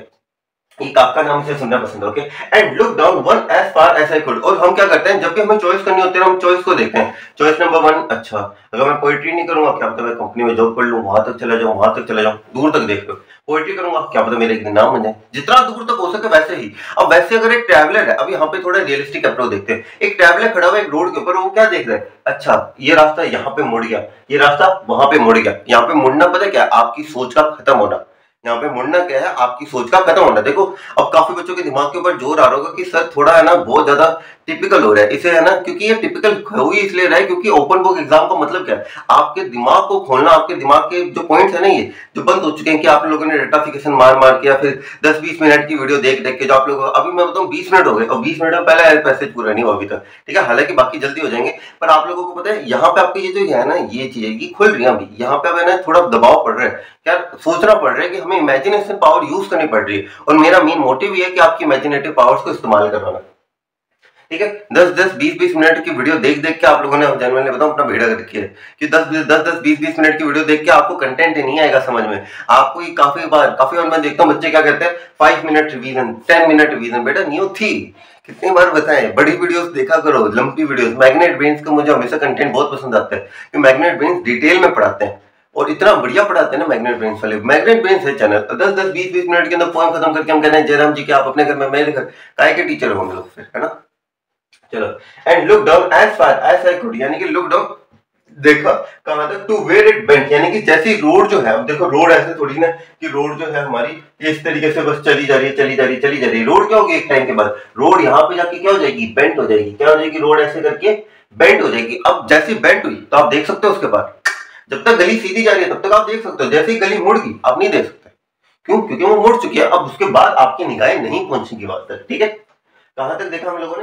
एक आपका नाम से सुनना पसंद है। Okay, and look down one as far as I could. और हम क्या करते हैं, जब भी हमें चॉइस करनी होती है हम चॉइस को देखते हैं। चॉइस नंबर वन, अच्छा अगर मैं पोएट्री नहीं करूंगा, क्या पता मैं कंपनी में जॉब कर लूं, वहां तक चला जाऊं, वहां तक चला जाऊं, दूर तक देख लो। पोएट्री करूंगा, क्या पता मेरे एक दिन नाम बन जाए, जितना दूर तक हो सके वैसे ही। अब वैसे अगर एक ट्रैवलर है, अभी यहाँ पे थोड़ा रियलिस्टिक अप्रोच देखते हैं। एक ट्रैवलर खड़ा हुआ एक रोड के ऊपर, वो क्या देख रहा है, अच्छा ये रास्ता यहाँ पे मुड़ गया, ये रास्ता वहां पे मुड़ गया। यहाँ पे मुड़ना पता है क्या, आपकी सोच का खत्म होना। यहाँ पे मुड़ना क्या है, आपकी सोच का खत्म होना। देखो अब काफी बच्चों के दिमाग के ऊपर जोर आ रहा होगा कि सर थोड़ा है ना बहुत ज्यादा टिपिकल हो रहा है इसे, है ना, क्योंकि ये टिपिकल हो ही इसलिए रहा है क्योंकि ओपन बुक एग्जाम का मतलब क्या है, आपके दिमाग को खोलना। आपके दिमाग के जो पॉइंट्स है ना, ये जो बंद हो चुके हैं कि आप लोगों ने डेटाफिकेशन मार मार के या फिर दस बीस मिनट की वीडियो देख देख के, जो आप लोग अभी मैं बताऊँ बीस मिनट हो गए और बीस मिनट में पहले पैसेज पूरा नहीं हुआ अभी तक, ठीक है, हालांकि बाकी जल्दी हो जाएंगे। पर आप लोगों को पता है यहाँ पे आपकी ये जो है ना, ये चीजें खुल रही है अभी, यहाँ पे अब ना थोड़ा दबाव पड़ रहा है, क्या सोचना पड़ रहा है कि हमें इमेजिनेशन पावर यूज करनी पड़ रही है। और मेरा मेन मोटिव ये है कि आपकी इमेजिनेटिव पावर्स को इस्तेमाल करवाना, ठीक है। दस दस बीस बीस मिनट की वीडियो देख देख के आप लोगों ने, जनरली बताऊं, अपना भेड़ा रखी है कि दस दस दस बीस बीस मिनट की वीडियो देख के आपको कंटेंट ही नहीं आएगा समझ में। आपको ये काफी बार काफी बार मैं देखता हूँ बच्चे क्या करते हैं, five minute revision, ten minute revision. बेटा न्यू थी, कितनी बार बताएं, बड़ी वीडियोस देखा करो, लंबी वीडियोस। मैग्नेट ब्रेन्स का मुझे हमेशा कंटेंट बहुत पसंद आता है कि मैग्नेट ब्रेन्स डिटेल में पढ़ाते हैं और इतना बढ़िया पढ़ाते हैं ना मैग्नेट ब्रेन्स वाले। मैग्नेट ब्रेन्स है चैनल, दस दस बीस बीस मिनट के अंदर पोएम खत्म करके हम कहते हैं जयराम जी के आप अपने घर में, मेरे घर काय के टीचर होंगे लोग फिर, है ना। चलो, and look down as far as I could, यानी कि लुक डाउन देखा कहां तक, टू वेयर इट बेंट, यानी कि जैसी रोड जो है, अब देखो रोड ऐसे थोड़ी ना कि रोड जो है हमारी इस तरीके से बस चली जा रही है चली जा रही है चली जा रही है। रोड क्या होगी एक टाइम के बाद, रोड यहाँ पे जाके क्या हो जाएगी, बेंट हो जाएगी। क्या हो जाएगी, रोड ऐसे करके बेंट हो जाएगी। अब जैसी बेंट हुई तो आप देख सकते हो उसके बाद, जब तक गली सीधी जा रही है तब तक आप देख सकते हो, जैसे ही गली मुड़ गई आप नहीं देख सकते। क्यों, क्योंकि वो मुड़ चुकी है। अब उसके बाद आपकी निगाहें नहीं पहुंचेंगी वहां तक, ठीक है। कहां तक देखा हम लोगों ने,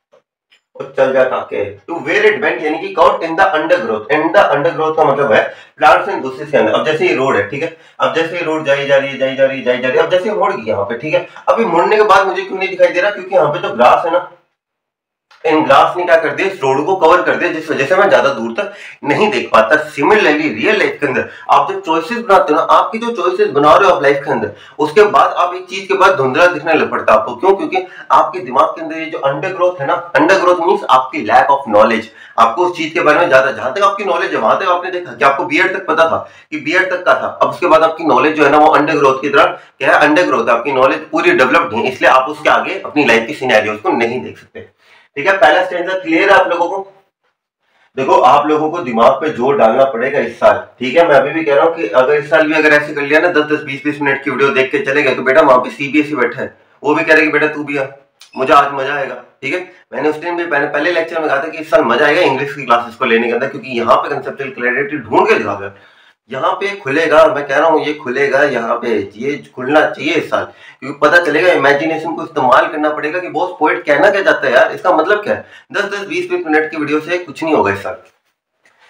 चल जा काके, टू वेयर इट वेंट, यानी कि caught in the undergrowth. In the undergrowth का मतलब है प्लांट्स एंड बुशेस के अंदर। अब जैसे ये रोड है, ठीक है, अब जैसे ये रोड जाई जा रही है जाई जा रही है जाई जा रही है, अब जैसे मुड़ गई यहाँ पे, ठीक है। अभी मुड़ने के बाद मुझे क्यों नहीं दिखाई दे रहा, क्योंकि यहाँ पे जो ग्रास है ना, इन ग्रास ने क्या कर दिया, इस रोड को कवर कर दिया, जिस वजह से मैं ज्यादा दूर तक नहीं देख पाता। सिमिलरली रियल लाइफ के अंदर आप जो चॉइसेस बनाते हो ना, आपकी जो चॉइसेस बना रहे हो आप लाइफ के अंदर, उसके बाद आप एक चीज के बाद धुंधला दिखने लग पड़ता है आपको। क्यों, क्योंकि आपके दिमाग के अंदर ये जो अंडरग्रोथ है ना, अंडरग्रोथ मींस आपकी लैक ऑफ नॉलेज। आपको उस चीज के बारे में ज्यादा, जहां तक आपकी नॉलेज है वहां तक आपने देखा कि आपको बीएड तक पता था कि बीएड तक का था। अब उसके बाद आपकी नॉलेज जो है ना वो अंडरग्रोथ की तरह क्या है, अंडरग्रोथ, आपकी नॉलेज पूरी डेवलप्ड नहीं, इसलिए आप उसके आगे अपनी लाइफ की सिनेरियोस को नहीं देख सकते, ठीक है। पहला स्टैंजा क्लियर है आप लोगों को। देखो आप लोगों को दिमाग पे जोर डालना पड़ेगा इस साल, ठीक है। मैं अभी भी कह रहा हूँ कि अगर इस साल भी अगर ऐसे कर लिया ना, दस दस बीस बीस मिनट की वीडियो देख के चले गए, तो बेटा वहां पे सीबीएसई बैठा है, वो भी कह रहे कि बेटा तू भी आ, मुझे आज मजा आएगा, ठीक है। मैंने उस टाइम भी पहले पहले लेक्चर में कहा था कि इस साल मजा आएगा इंग्लिश की क्लासेस को लेने के अंदर, क्योंकि यहाँ पे कंसेप्चुअल क्लैरिटी ढूंढ के दिखागा। यहाँ पे खुलेगा, मैं कह रहा हूँ ये खुलेगा, यहाँ पे ये खुलना चाहिए इस साल, क्योंकि पता चलेगा, इमेजिनेशन को इस्तेमाल करना पड़ेगा कि बॉस पोएट कहना क्या चाहता है यार, इसका मतलब क्या है। दस दस बीस बीस मिनट की वीडियो से कुछ नहीं होगा इस साल,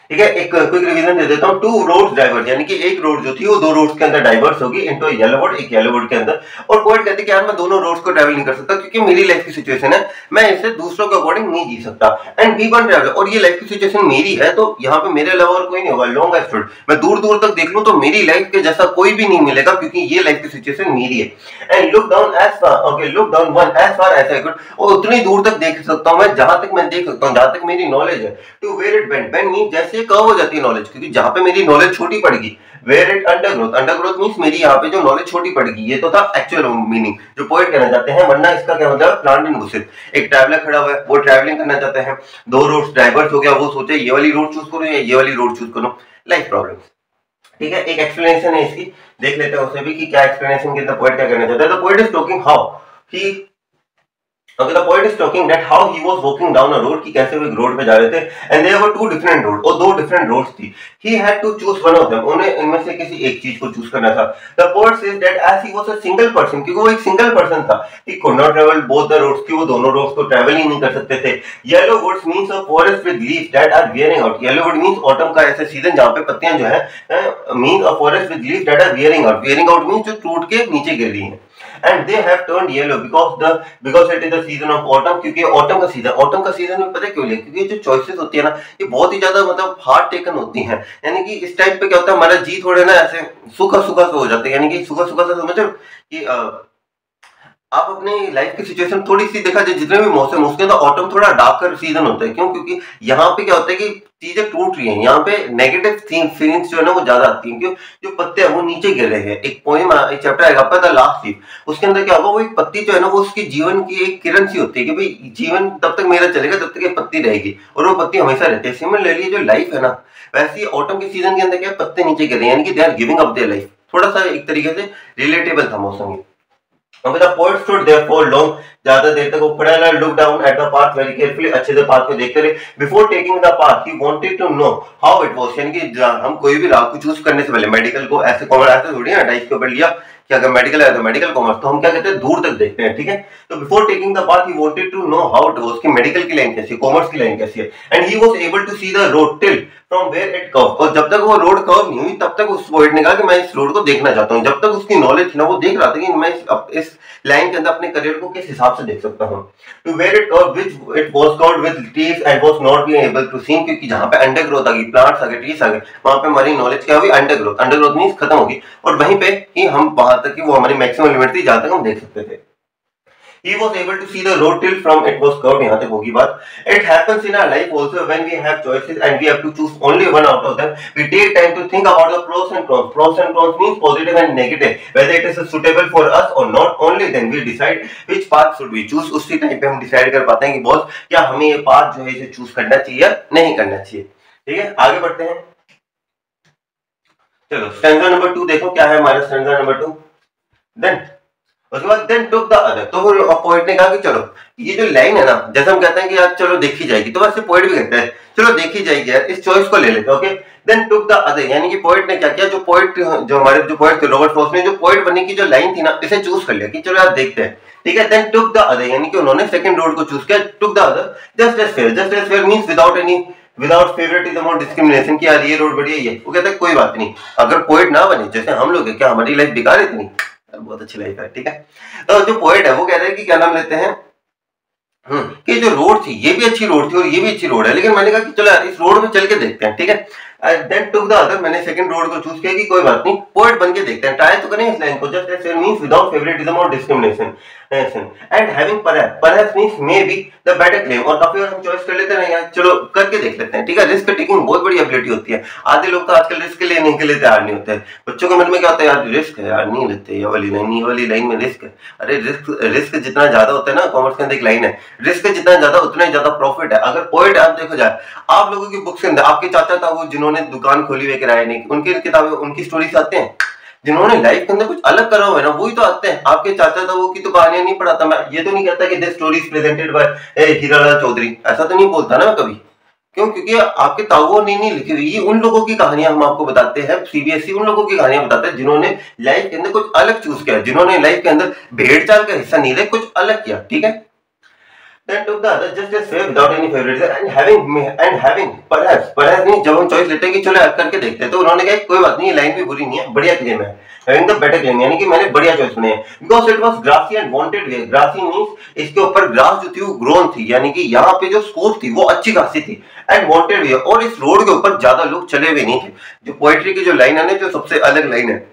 ठीक है, एक क्विक रिवीजन दे देता हूँ। टू रोड्स डाइवर्ज, यानी कि एक रोड जो थी वो दो रोड्स के अंदर डाइवर्स होगी इनटू येलो बोर्ड, एक येलो बोर्ड के अंदर। और पोएट कहते हैं कि यार मैं दोनों रोड्स को ट्रैवल नहीं कर सकता क्योंकि मेरी लाइफ की सिचुएशन है, मैं इसे दूसरों के अकॉर्डिंग नहीं जी सकता। एंड वी वन ट्रैवलर, और ये लाइफ की सिचुएशन मेरी है तो यहाँ पे मेरे अलावा और कोई नहीं होगा। लॉन्ग आई स्टूड, मैं दूर दूर तक देख लूं तो मेरी लाइफ के जैसा कोई भी नहीं मिलेगा क्योंकि ये लाइफ की सिचुएशन मेरी है। And look down as far, okay look down one as far as I could, और उतनी दूर तक देख सकता हूं मैं जहां तक मैं देख सकता हूं, जहां तक मेरी नॉलेज है। To where it bend, bend mean जैसे कर्व हो जाती है नॉलेज, क्योंकि जहां पे मेरी नॉलेज छोटी पड़ेगी। Where it undergrowth, undergrowth means मेरी यहाँ पे जो नॉलेज छोटी पड़ेगी। ये तो था एक्चुअल मीनिंग जो पोएट कहना चाहते हैं, वरना इसका क्या मतलब है, प्लांट इन बुशेस। एक ट्रैवलर खड़ा हुआ है, वो ट्रैवलिंग करना चाहते हैं, दो रोड्स डाइवर्स हो गया, वो सोचे ये वाली रोड चूज करो या ये वाली रोड चूज करो, लाइफ प्रॉब्लम्स। ठीक है, एक एक्सप्लेनेशन है इसकी, देख लेते हैं उसे भी कि क्या एक्सप्लेनेशन के अंदर पोएट क्या कहना चाहता है। The poet is talking how he, okay, the poet is talking that how he was walking down a road, कि कैसे वो एक रोड पे जा रहे थे, and there were two different roads, और दो different roads थी। He had to choose one of them, उन्हें इनमें से किसी एक चीज को चूज करना था। The poet says that as he was a single person, क्योंकि वो एक सिंगल पर्सन था, he could not travel both the roads, कि वो दोनों रोड्स को ट्रैवल ही नहीं कर सकते थे। Yellow woods means a forest with leaves that are wearing out, yellow wood means autumn का ऐसा सीजन जहाँ पे पत्तियां जो है, means a forest with leaves that are wearing out, wearing out means जो टूट के नीचे गिर रही है। And they have turned yellow because the because it is the season of autumn, क्योंकि ऑटम का सीजन, ऑटम का सीजन में पता है क्यों लिया, क्योंकि जो चॉइसेस होती है ना ये बहुत ही ज्यादा मतलब हार्ड टेकन होती हैं। यानी कि इस टाइम पे क्या होता है, हमारा जी थोड़े ना ऐसे सूखा सूखा सा हो जाता है, यानी कि सूखा सूखा सा समझ रहे हो कि आ, आप अपनी लाइफ की सिचुएशन थोड़ी सी देखा जाए, जितने भी मौसम उसके अंदर ऑटम थोड़ा डार्कर सीजन होता है। क्यों? क्योंकि यहाँ पे क्या होता है कि चीजें टूट रही हैं, यहाँ पे नेगेटिव फीलिंग्स जो है ना वो ज्यादा आती हैं। क्यों? जो पत्ते हैं वो नीचे गिर रहे हैं। एक पोएम एक चैप्टर आएगा आपका द लास्ट लीफ, उसके अंदर क्या होगा, वो एक पत्ती जो है ना वो उसकी जीवन की एक किरण सी होती है कि भाई जीवन तब तक मेरा चलेगा जब तक ये पत्ती रहेगी, और वो पत्ती हमेशा रहती है। सिमिलरली जो लाइफ है ना, वैसे ऑटम के सीजन के अंदर क्या पत्ते नीचे गिर रहे हैं, यानी कि they are giving up their life. थोड़ा सा एक तरीके से रिलेटेबल था मौसम ये। Okay, the poet stood there for long, ज्यादा देर तक वो खड़ा रहा, look down at the path very carefully, अच्छे से पाथ को देखते रहे। Before taking the path, he wanted to know how it was, यानी कि हम कोई भी राह को चूज करने से पहले, मेडिकल को ऐसे कॉमर्स ऐसे थोड़ी ना डाइस के ऊपर लिया कि अगर मेडिकल है तो मेडिकल कॉमर्स, तो हम क्या कहते हैं दूर तक देखते हैं। ठीक है, तो before taking the path he wanted to know how it was, कि मेडिकल की लाइन कैसी है, कॉमर्स की लाइन कैसी है। And he was able to see the road till from where it curve, और जब तक वो रोड कर्व नहीं हुई तब तक उस पोएट ने कहा कि मैं इस रोड को देखना चाहता हूँ। जब तक उसकी नॉलेज थी ना वो देख रहा था कि मैं इस, इस लाइन के अंदर अपने करियर को किस हिसाब से देख सकता हूँ। To where it curve which it was covered with trees and was not being able to see, क्योंकि जहां पे अंडरग्रोथ आ गई, प्लांट्स आ गए, ट्रीज आ गए, वहां पे हमारी नॉलेज क्या हुई, अंडरग्रोथ। अंडरग्रोथ मींस खत्म होगी, और वहीं पे ही हम वहां तक की वो हमारी मैक्सिमम लिमिट थी जहां तक हम देख सकते थे। He was able to see the road till from it was curved, यहाँ तक होगी बात। It happens in our life also when we have choices and we have to choose only one out of them. We take time to think about the pros and cons. Pros and cons means positive and negative. Whether it is suitable for us or not, only then we decide which path should we choose. उसी time पे हम decide कर पाते हैं कि boss क्या हमें ये पाथ जो है इसे चूज करना चाहिए या नहीं करना चाहिए। ठीक है, आगे बढ़ते हैं। चलो स्टैंजा नंबर टू देखो क्या है हमारा स्टैंजा नंबर टू। देन उसके बाद देन टुक द अदर, तो वो पोएट ने कहा कि चलो ये जो लाइन है ना, जैसे हम कहते हैं कि यार चलो देखी जाएगी, तो वैसे पोएट भी कहते हैं चलो देखी जाएगी यार, इस चॉइस को ले लेते हैं। Okay, then took the other, यानी कि पोएट ने क्या किया, जो पोएट जो हमारे जो पोएट थे रॉबर्ट फ्रॉस्ट ने, जो पोएट बनने की जो लाइन थी ना इसे चूज कर लिया कि चलो यार देखते हैं। ठीक है, देन टुक द अदर, यानी कि उन्होंने सेकंड रोड को चूज किया। Took the other just as fair, just as fair means without any without favouritism और डिस्क्रिमिनेशन, कि यार ये रोड बढ़िया है। वो कहता है कोई बात नहीं, अगर पोएट ना बने जैसे हम लोग है, क्या हमारी लाइफ बेकार है इतनी, बहुत अच्छी लाइफ है। ठीक है, तो जो पोएट है वो कह रहे हैं कि क्या नाम लेते हैं, हम्म कि जो रोड थी ये भी अच्छी रोड थी और ये भी अच्छी रोड है, लेकिन मैंने कहा कि चलो यार इस रोड पे चल के देखते हैं। ठीक है, देन टुक द अदर, मैंने सेकंड रोड को चूज किया कि कोई बात नहीं पोएट बन के देखते हैं, ट्राई तो करें इस लाइन को। Just as means without favouritism और discrimination and having perhaps, perhaps means maybe the better claim, और काफी बार हम चॉइस कर लेते हैं यार चलो करके देख लेते हैं। ठीक है, रिस्क टेकिंग बहुत बड़ी एबिलिटी होती है। आधे लोग तो आजकल रिस्क लेने के लिए तैयार नहीं होते हैं। बच्चों के मन में क्या होता है, यार रिस्क है यार नहीं लेते, ये वाली लाइन ये वाली लाइन में रिस्क है। अरे रिस्क रिस्क जितना ज्यादा होता है ना, कॉमर्स के अंदर एक लाइन है, रिस्क जितना ज्यादा उतना ही ज्यादा प्रॉफिट है। अगर पोएट आप देखो जाए, आप लोगों की बुक्स के अंदर आपके चाचा था वो जिन्होंने दुकान खोली हुई किराए नहीं, उनकी किताबें उनकी स्टोरीज आते हैं। जिन्होंने लाइफ के अंदर कुछ अलग करा हुआ है ना वही तो आते हैं। आपके चाचा था वो की तो कहानियां नहीं पढ़ाता, मैं ये तो नहीं कहता कि this story is presented by Hiralal Chaudhary, ऐसा तो नहीं बोलता ना मैं कभी। क्यों? क्योंकि आपके ताऊओं ने नहीं लिखी हुई, ये उन लोगों की कहानियां हम आपको बताते हैं। सीबीएसई उन लोगों की कहानियां बताते हैं जिन्होंने लाइफ के अंदर कुछ अलग चूज किया, जिन्होंने लाइफ के अंदर भेड़ चाल का हिस्सा नहीं रहे, कुछ अलग किया। ठीक है, Then took the other just as fair without any favoritism and having and having perhaps perhaps नहीं, जब हम चॉइस लेते हैं कि चलो ऐड करके देखते हैं, तो उन्होंने कहा कोई बात नहीं, ये लाइन भी बुरी नहीं है, बढ़िया क्लेम है, having the better claim, यानी कि मैंने बढ़िया चॉइस बनाई है, because it was grassy and wanted way, grassy means इसके ऊपर ग्रास जो थी वो ग्रोन थी, यानी कि यहाँ पे जो स्कोप थी वो अच्छी खासी थी, एंड वांटेड वे, और इस रोड के ऊपर ज्यादा लोग चले हुए नहीं थे। जो पोएट्री की जो लाइन है ना, जो सबसे अलग लाइन है,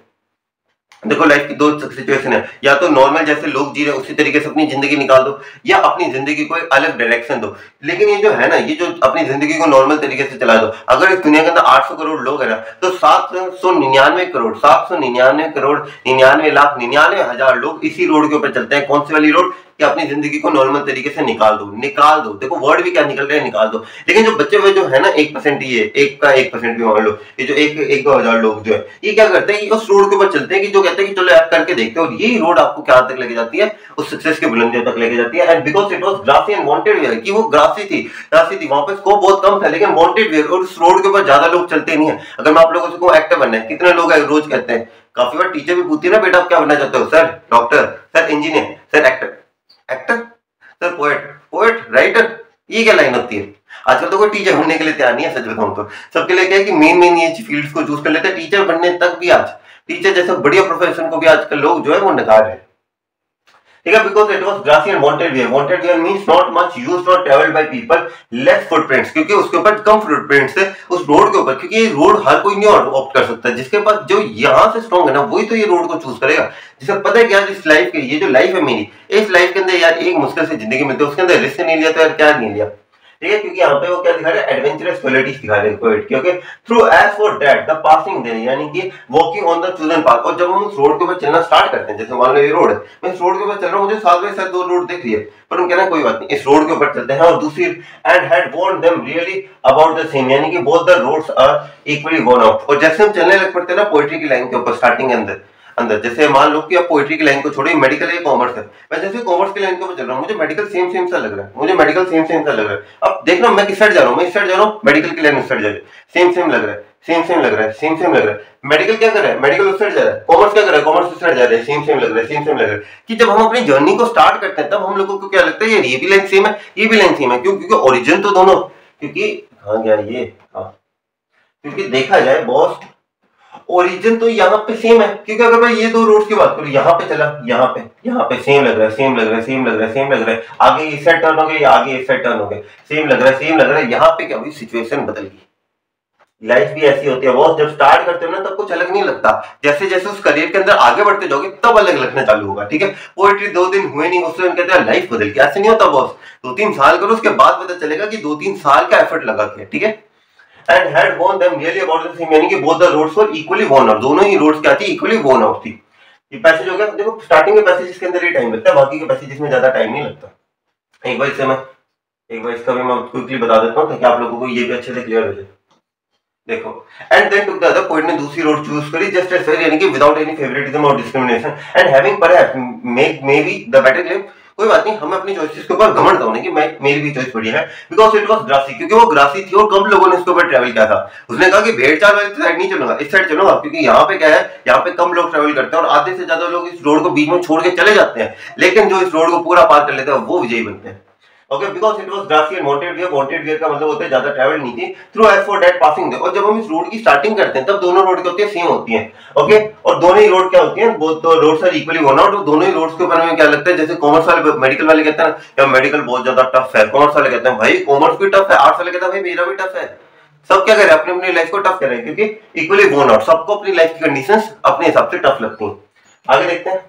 देखो लाइफ की दो सिचुएशन है, या तो नॉर्मल जैसे लोग जी रहे उसी तरीके से अपनी जिंदगी निकाल दो, या अपनी जिंदगी को एक अलग डायरेक्शन दो। लेकिन ये जो है ना, ये जो अपनी जिंदगी को नॉर्मल तरीके से चला दो, अगर इस दुनिया के अंदर आठ सौ करोड़ लोग है ना, तो सात सौ निन्यानवे करोड़ सात सौ निन्यानवे करोड़ निन्यानवे लाख निन्यानवे हजार लोग इसी रोड के ऊपर चलते हैं। कौन सी वाली रोड? कि अपनी जिंदगी को नॉर्मल तरीके से निकाल दो, निकाल दो। देखो वर्ड भी क्या निकल रहे हैं, निकाल दो। लेकिन जो बच्चे हुए जो है ना, एक परसेंट ही है, एक का एक परसेंट भी मान लो, ये जो एक एक दो हजार लोग जो है, ये क्या करते हैं, उस रोड के ऊपर चलते हैं कि जो कहते हैं कि चलो ऐप करके देखते हैं, और यही रोड आपको क्या तक लेके जाती है, उस सक्सेस की बुलंदियों तक लेके जाती है। And because it was grassy and wanted wear, कि वो ग्रासी थी, ग्रासी थी, वहां पे स्कोप बहुत कम था, लेकिन वांटेड वेयर, और उस रोड के ऊपर ज्यादा लोग चलते नहीं है। अगर मैं आप लोगों से कहूं एक्टर बनना है, कितने लोग रोज कहते हैं, काफी बार टीचर भी पूछती है ना, बेटा आप क्या बनना चाहते हो? Sir doctor, sir engineer, sir actor, actor, sir poet, poet, writer, ये क्या लाइन होती है? आजकल तो कोई टीचर बनने के लिए तैयार नहीं है, सच बताऊं तो। सबके लिए क्या है कि मेन मेन ये फील्ड्स को चूज कर लेते हैं, टीचर बनने तक भी आज, टीचर जैसे बढ़िया प्रोफेशन को भी आजकल लोग जो है वो नकार रहे हैं। ठीक है, because it was grassy and wanted wear. Wanted wear means not much used or traveled by people, less footprints, क्योंकि उसके ऊपर कम footprints है उस रोड के ऊपर, क्योंकि ये रोड हर कोई नहीं ऑप्ट कर सकता। जिसके पास जो यहाँ से स्ट्रॉन्ग है ना, वही तो ये रोड को चूज करेगा। जिसे पता है कि यार इस लाइफ के, ये जो लाइफ है मेरी, इस लाइफ के अंदर यार एक मुश्किल से जिंदगी मिलती है, उसके अंदर रिस्क नहीं लिया तो यार क्या नहीं लिया। ठीक है, क्योंकि यहाँ पे वो क्या दिखा रहे हैं, एडवेंचरस क्वालिटीज दिखा रहे हैं पोएट की। Okay, through as for that the passing they, यानी कि walking on the chosen path. और जब हम उस रोड के ऊपर चलना स्टार्ट करते हैं, जैसे मान लो ये रोड है, मैं इस रोड के ऊपर चल रहा हूँ, मुझे साथ में साथ दो रोड दिख रही है, पर हम कह रहे हैं कोई बात नहीं, इस रोड के ऊपर चलते हैं। और दूसरी, and had worn them really about the same, यानी कि both the roads are equally worn out. और जैसे हम चलने लग पड़ते हैं ना पोएट्री की लाइन के ऊपर स्टार्टिंग के अंदर अंदर जैसे मान लो कि आप पोएट्री की लाइन को छोड़िए, मेडिकल या कॉमर्स है, मैं जैसे कॉमर्स की लाइन के ऊपर चल रहा हूँ, मुझे मेडिकल सेम सेम सा लग रहा है, मुझे मेडिकल सेम सेम सा लग रहा है। अब देख रहा हूँ मैं किस साइड जा रहा हूँ, मैं इस साइड जा रहा हूँ, मेडिकल की लाइन उस साइड जा रही है, सेम सेम लग रहा है, सेम सेम लग रहा है, सेम सेम लग रहा है। मेडिकल क्या कर रहा है, मेडिकल उस साइड जा रहा है, कॉमर्स क्या कर रहा है, कॉमर्स उस साइड जा रहा है, सेम सेम लग रहा है, सेम सेम लग रहा है। कि जब हम अपनी जर्नी को स्टार्ट करते हैं, तब हम लोगों को क्या लगता है, यार ये भी लाइन सेम है, ये भी लाइन सेम है। क्यों? क्योंकि ओरिजिन तो दोनों, क्योंकि हाँ गया ये, हाँ, क्योंकि देखा जाए बॉस, ओरिजिन तो यहाँ पे सेम है। क्योंकि अगर मैं ये दो रोड्स की बात करूं, यहाँ पे चला, यहाँ पे यहाँ पे सेम लग रहा है, सेम लग रहा है, सेम लग रहा है, सेम लग रहा है, आगे इस साइड टर्न हो गया, आगे इस साइड टर्न हो गया, सेम लग रहा है, सेम लग रहा है। यहाँ पे क्या हुई, सिचुएशन बदल गई। लाइफ भी ऐसी होती है बॉस, जब स्टार्ट करते हो ना तब कुछ अलग नहीं लगता, जैसे जैसे उस करियर के अंदर आगे बढ़ते जाओगे तब अलग लगना चालू होगा। ठीक है, पोएट्री दो दिन हुए नहीं उससे कहते हैं लाइफ बदल गई, ऐसे नहीं होता बॉस। दो तीन साल करो, उसके बाद पता चलेगा कि दो तीन साल का एफर्ट लगा क्या। ठीक है, and had worn them really about the same, यानी कि both the roads were equally worn out, दोनों ही रोड्स क्या थी, इक्वली worn out थी। ये पैसेज हो गया, देखो स्टार्टिंग के पैसेज के अंदर ही टाइम लगता है, बाकी के पैसेज में ज्यादा टाइम नहीं लगता। एक बार इससे मैं एक बार इसका भी मैं क्विकली बता देता हूँ ताकि आप लोगों को ये भी अच्छे से क्लियर हो जाए। देखो, and then took the other, poet ने दूसरी रोड चूज करी जस्ट एज फेयर, यानी कि विदाउट एनी फेवरेटिज्म और discrimination, and having perhaps may maybe the better claim. कोई बात नहीं, हमें अपनी चॉइसेस के ऊपर घमंड होने की, मैं मेरी भी चॉइस बढ़िया है, बिकॉज इट वाज ग्रासी, क्योंकि वो ग्रासी थी और कम लोगों ने इसके ऊपर ट्रैवल किया था। उसने कहा कि भेड़ चाल वाली साइड नहीं चलूंगा, इस साइड चलूंगा, क्योंकि यहाँ पे क्या है, यहाँ पे कम लोग ट्रैवल करते हैं और आधे से ज्यादा लोग इस रोड को बीच में छोड़ के चले जाते हैं, लेकिन जो इस रोड को पूरा पार कर लेते हैं वो विजयी बनते हैं। Okay, because it was grassy and wanted wear, wanted wear का मतलब होता है ज्यादा ट्रैवल नहीं थी। Through as for that passing they, और जब हम इस रोड की स्टार्टिंग करते हैं तब दोनों रोड क्या होती है, सेम होती हैं। ओके, और दोनों ही रोड क्या होती हैं, both the roads are equally worn out. दोनों ही रोड्स के ऊपर में क्या लगता है, जैसे कॉमर्स वाले मेडिकल वाले कहते हैं ना, यार मेडिकल बहुत ज्यादा टफ है, कॉमर्स वाले कहते हैं भाई कॉमर्स भी टफ है, आर्ट्स वाले कहते हैं भाई मेरा भी टफ है। सब क्या कर रहे हैं, अपनी अपनी लाइफ को टफ कर रहे हैं, क्योंकि इक्वली वर्न आउट, सबको अपनी लाइफ की कंडीशंस अपने हिसाब से टफ लगती हैं। आगे देखते हैं,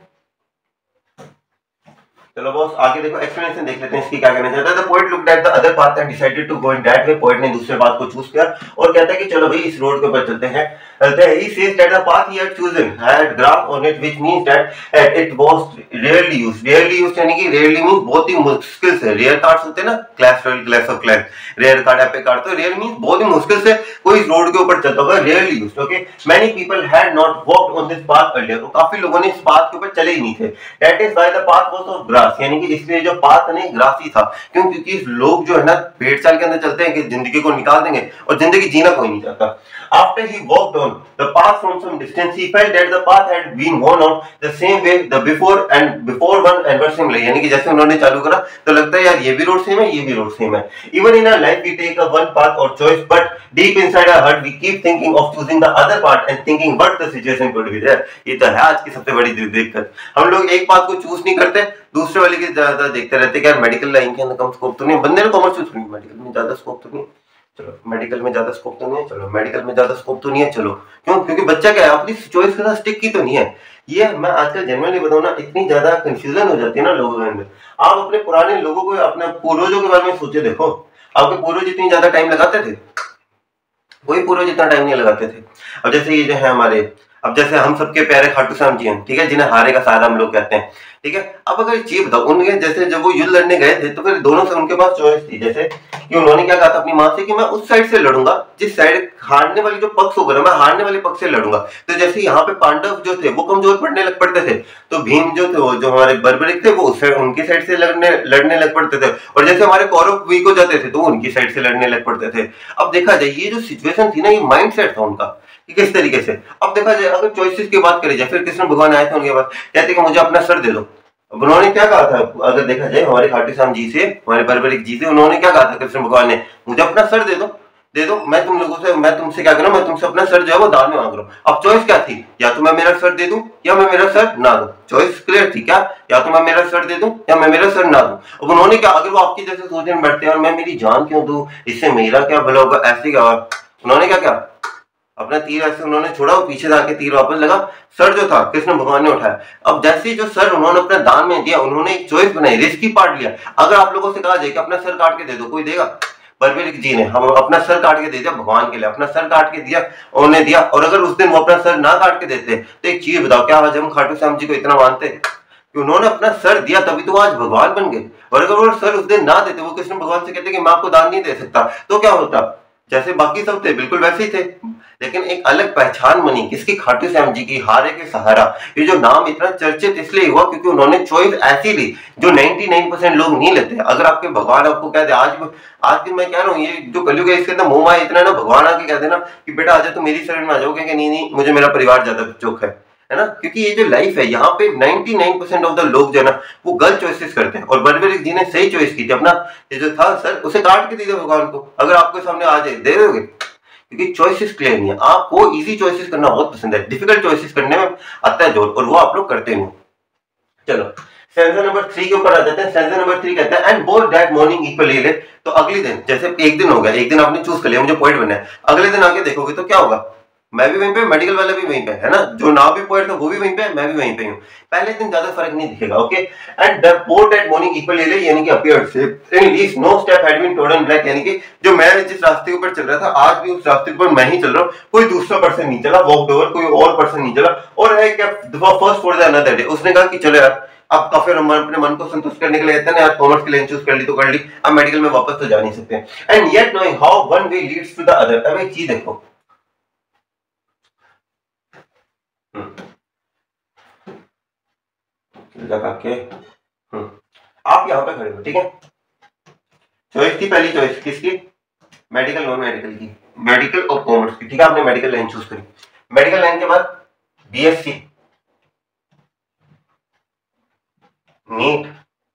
चलो बॉस आगे देखो, एक्सप्लेनेशन देख लेते हैं इसकी क्या कहना चाहता है। The poet looked at the other path and decided to go in that way, poet ने दूसरे पाथ को चूज किया और कहता है कि चलो भाई इस रोड के ऊपर चलते हैं। He says that the path he had chosen had grass on it, which means that it was rarely used. Rarely used यानी कि rarely means बहुत ही मुश्किल से, रेयर कार्ड्स होते हैं ना, class twelve, class of class, rare card एपे कार्ड, तो रेयर मींस बहुत ही मुश्किल से कोई इस रोड के ऊपर चलता होगा, rarely used. Okay, many people had not walked on this path earlier, तो काफी लोगों ने इस पाथ के ऊपर चले ही नहीं थे। That is why the path was of grass, यानी कि इसलिए जो पाथ है ग्रासी था। क्यों? क्योंकि लोग जो है ना पेड़ चाल के अंदर चलते हैं कि जिंदगी को निकाल देंगे, और जिंदगी जीना कोई नहीं चाहता। After he walked on the path from some distance, he felt that the path had been worn out the same way the before and before one and were similar. यानी कि जैसे उन्होंने चालू करा तो लगता है यार ये भी रोड सेम है, ये भी रोड सेम है. Even in our life we take a one path or choice, but deep inside our heart we keep thinking of choosing the other part and thinking what the situation could be there. ये तो है आज की सबसे बड़ी दिक्कत. हम लोग एक पाथ को चूज नहीं करते, दूसरे वाले की ज्यादा देखते रहते कि यार मेडिकल लाइन के अंदर कम स्कोप तो नहीं, बंदे ने कॉमर्स चूज करनी, मेडिकल में ज्यादा स्कोप तो नहीं, चलो मेडिकल में ज्यादा स्कोप तो नहीं है, चलो मेडिकल में ज्यादा स्कोप तो नहीं है, चलो क्यों? क्योंकि बच्चा क्या है अपनी चॉइस के साथ स्टिक की तो नहीं है. ये मैं आजकल जनरली बताऊं ना, इतनी ज्यादा कंफ्यूजन हो जाती है ना लोगों के अंदर. आप अपने पुराने लोगों को, अपने पूर्वजों के बारे में सोचे देखो, आपके पूर्वज इतनी ज्यादा टाइम लगाते थे? कोई पूर्वज इतना टाइम नहीं लगाते थे. अब जैसे ये जो है हमारे, अब जैसे हम सबके प्यारे खाटू श्याम जी हैं, ठीक है, जिन्हें हारे का सहारा हम लोग कहते हैं, ठीक है. अब अगर चीज बताओ, उनके जैसे जब वो युद्ध लड़ने गए थे तो फिर दोनों से उनके पास चॉइस थी. जैसे कि उन्होंने क्या कहा था अपनी माँ से कि मैं उस साइड से लड़ूंगा जिस साइड हारने वाली जो पक्ष होगा, मैं हारने वाले पक्ष से लड़ूंगा. तो जैसे यहाँ पे पांडव जो थे वो कमजोर पड़ने लग पड़ते थे, तो भीम जो थे, वो जो हमारे बर्बरिक थे, वो उस साइड उनकी साइड से लड़ने लड़ने लग पड़ते थे. और जैसे हमारे कौरव वीक हो जाते थे तो उनकी साइड से लड़ने लग पड़ते थे. अब देखा जाए ये जो सिचुएशन थी ना, ये माइंड सेट था उनका कि किस तरीके से. अब देखा जाए अगर चॉइसेस की बात करी जाए, फिर कृष्ण भगवान आए थे उनके पास, कहते कि मुझे अपना सर दे दो. अब उन्होंने क्या कहा था, अगर देखा जाए हमारे खाटू श्याम जी से, हमारे बर्बरिक जी से, उन्होंने क्या कहा था कृष्ण भगवान ने, मुझे अपना सर दे दो, दे दो, मैं तुम लोगों से, मैं तुमसे क्या करूं, मैं तुमसे अपना सर जो है वो दान में मांग रहा हूं. अब चॉइस क्या थी, या तो मैं मेरा सर दे दूं या मैं मेरा सर ना दूं. चॉइस क्लियर थी क्या, या तो मैं मेरा सर दे दूं या मैं मेरा सर ना दूं. अब उन्होंने क्या, अगर वो आपकी जैसे सोचने में बैठते हैं और मैं मेरी जान क्यों दूं, इससे मेरा क्या भला होगा, ऐसे क्या, उन्होंने क्या क्या अपना तीर ऐसे उन्होंने छोड़ा, वो पीछे जाके तीर वापस लगा, सर जो था कृष्ण भगवान ने उठाया. अब जैसे जो सर उन्होंने अपने दान में दिया, उन्होंने एक चॉइस बनाई, रिस्की पार्ट लिया. अगर आप लोगों से कहा जाए कि अपना सर काट के दे दो, कोई देगा? बर्बरिक जी ने हम अपना सर काट के दे दिया भगवान के लिए, अपना सर काट के दिया, उन्होंने दिया. और अगर उस दिन वो अपना सर ना काट के देते तो एक चीज बताओ, क्या आज हम खाटू श्याम जी को इतना मानते कि उन्होंने अपना सर दिया तभी तो आज भगवान बन गए. और अगर वो सर उस दिन ना देते, वो कृष्ण भगवान से कहते कि मैं आपको दान नहीं दे सकता, तो क्या होता? जैसे बाकी सब थे बिल्कुल वैसे ही थे, लेकिन एक अलग पहचान बनी किसकी, खाटू श्याम जी की, हारे के सहारा. ये जो नाम इतना चर्चित इसलिए हुआ क्योंकि उन्होंने चॉइस ऐसी ली जो निन्यानवे परसेंट लोग नहीं लेते. अगर आपके भगवान आपको कह दे, आज आज की मैं कह रहा हूँ, ये जो कलयुग है इसके अंदर मोह माया इतना है ना, भगवान आके कह देना कि बेटा आजा तो मेरी शरण में आ जाओगे कि नहीं नहीं मुझे मेरा परिवार ज्यादा चौक है, है ना. क्योंकि ये जो लाइफ है यहाँ पे निन्यानवे परसेंट ऑफ द लोग जो है ना वो गलत चॉइसेस करते हैं. और बर्बरिक जी ने सही चॉइस की थी, अपना ये जो था सर उसे काट के दे दिया भगवान को. अगर आपके सामने आ जाए दे दोगे? क्योंकि चॉइसेस क्लियर नहीं है. आपको इजी चॉइसेस करना बहुत पसंद है, डिफिकल्ट चॉइसेस करने में आता है जोर, और वो आप लोग करते नहीं. चलो सेंसर नंबर थ्री के ऊपर आ जाते हैं. सेंसर नंबर थ्री कहता है and both that morning equally lay. तो अगले दिन, जैसे एक दिन हो गया, एक दिन आपने चूज कर लिया मुझे पोएट बनना है, अगले दिन आके देखोगे तो क्या होगा, मैं भी वहीं पे, मेडिकल वाला भी वहीं पे है ना, जो ना भी पोएट था वो भी वहीं पे, मैं भी वहीं पे हूँ. पहले दिन ज्यादा फर्क नहीं दिखेगा. Okay. And both that morning equally lay यानी कि appeared safe in least no step had been trodden black, यानी कि जो मैं जिस रास्ते के ऊपर चल रहा था आज भी उस रास्ते पर मैं ही चल रहा हूँ, कोई दूसरा पर्सन नहीं चला, वॉकड ओवर कोई और पर्सन नहीं चला. और है क्या first for the another day, उसने कहा कि चलो यार अब काफी हम अपने मन को संतुष्ट करने के लिए कहते हैं यार, कॉमर्स की लाइन चूज कर ली तो कर ली, अब मेडिकल में वापस तो जा नहीं सकते. And yet knowing how one way leads to the other. अब एक चीज देखो, लगा के आप यहाँ पे खड़े हो, ठीक है. चॉइस थी पहली चॉइस किसकी, मेडिकल नॉन मेडिकल की, मेडिकल और कॉमर्स की, ठीक है. आपने मेडिकल लाइन चूज करी, मेडिकल लाइन के बाद बीएससी नीट,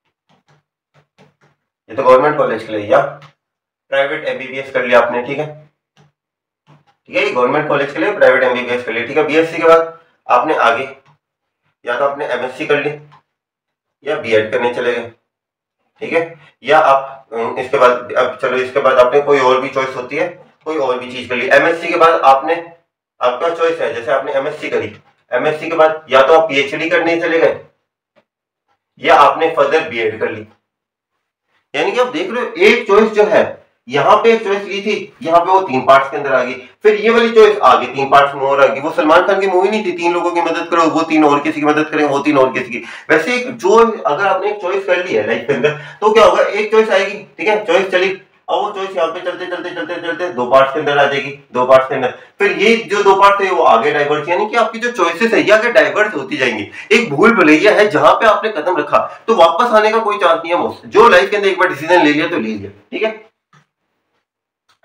ये तो गवर्नमेंट कॉलेज के लिए, या प्राइवेट एमबीबीएस कर लिया आपने, ठीक है, ठीक है, ये गवर्नमेंट कॉलेज के लिए प्राइवेट एमबीबीएस कर लिया, ठीक है. बीएससी के बाद आपने आगे या तो आपने एमएससी कर ली या बीएड करने चले गए, ठीक है, या आप इसके बाद, अब चलो इसके बाद आपने कोई और भी चॉइस होती है, कोई और भी चीज कर ली. एमएससी के बाद आपने, आपका चॉइस है, जैसे आपने एमएससी करी, एमएससी के बाद या तो आप पीएचडी करने चले गए या आपने फर्दर बीएड कर ली. यानी कि आप देख रहे हो एक चॉइस जो है यहाँ पे एक चॉइस ली थी, यहाँ पे वो तीन पार्ट्स के अंदर आ गई, फिर ये वाली चॉइस आगे तीन पार्ट्स में और आ गई. वो सलमान खान की मूवी नहीं थी, तीन लोगों की मदद करो, वो तीन और किसी की मदद करेंगे, वो तीन और किसी की. वैसे एक जो अगर आपने एक चॉइस कर ली है लाइफ के अंदर तो क्या होगा, एक चॉइस आएगी, ठीक है, चॉइस चली, अब वो चॉइस यहाँ पे चलते चलते चलते चलते दो पार्ट्स के अंदर आ जाएगी, दो पार्ट्स के अंदर, फिर ये जो दो पार्ट थे वो आगे डाइवर्ट, यानी कि आपकी जो चॉइसेस है ये आगे डाइवर्ट होती जाएंगी. एक भूल भुलैया है, जहां पे आपने कदम रखा तो वापस आने का कोई चांस नहीं है. जो लाइफ के अंदर एक बार डिसीजन ले लिया तो ले लिया, ठीक है.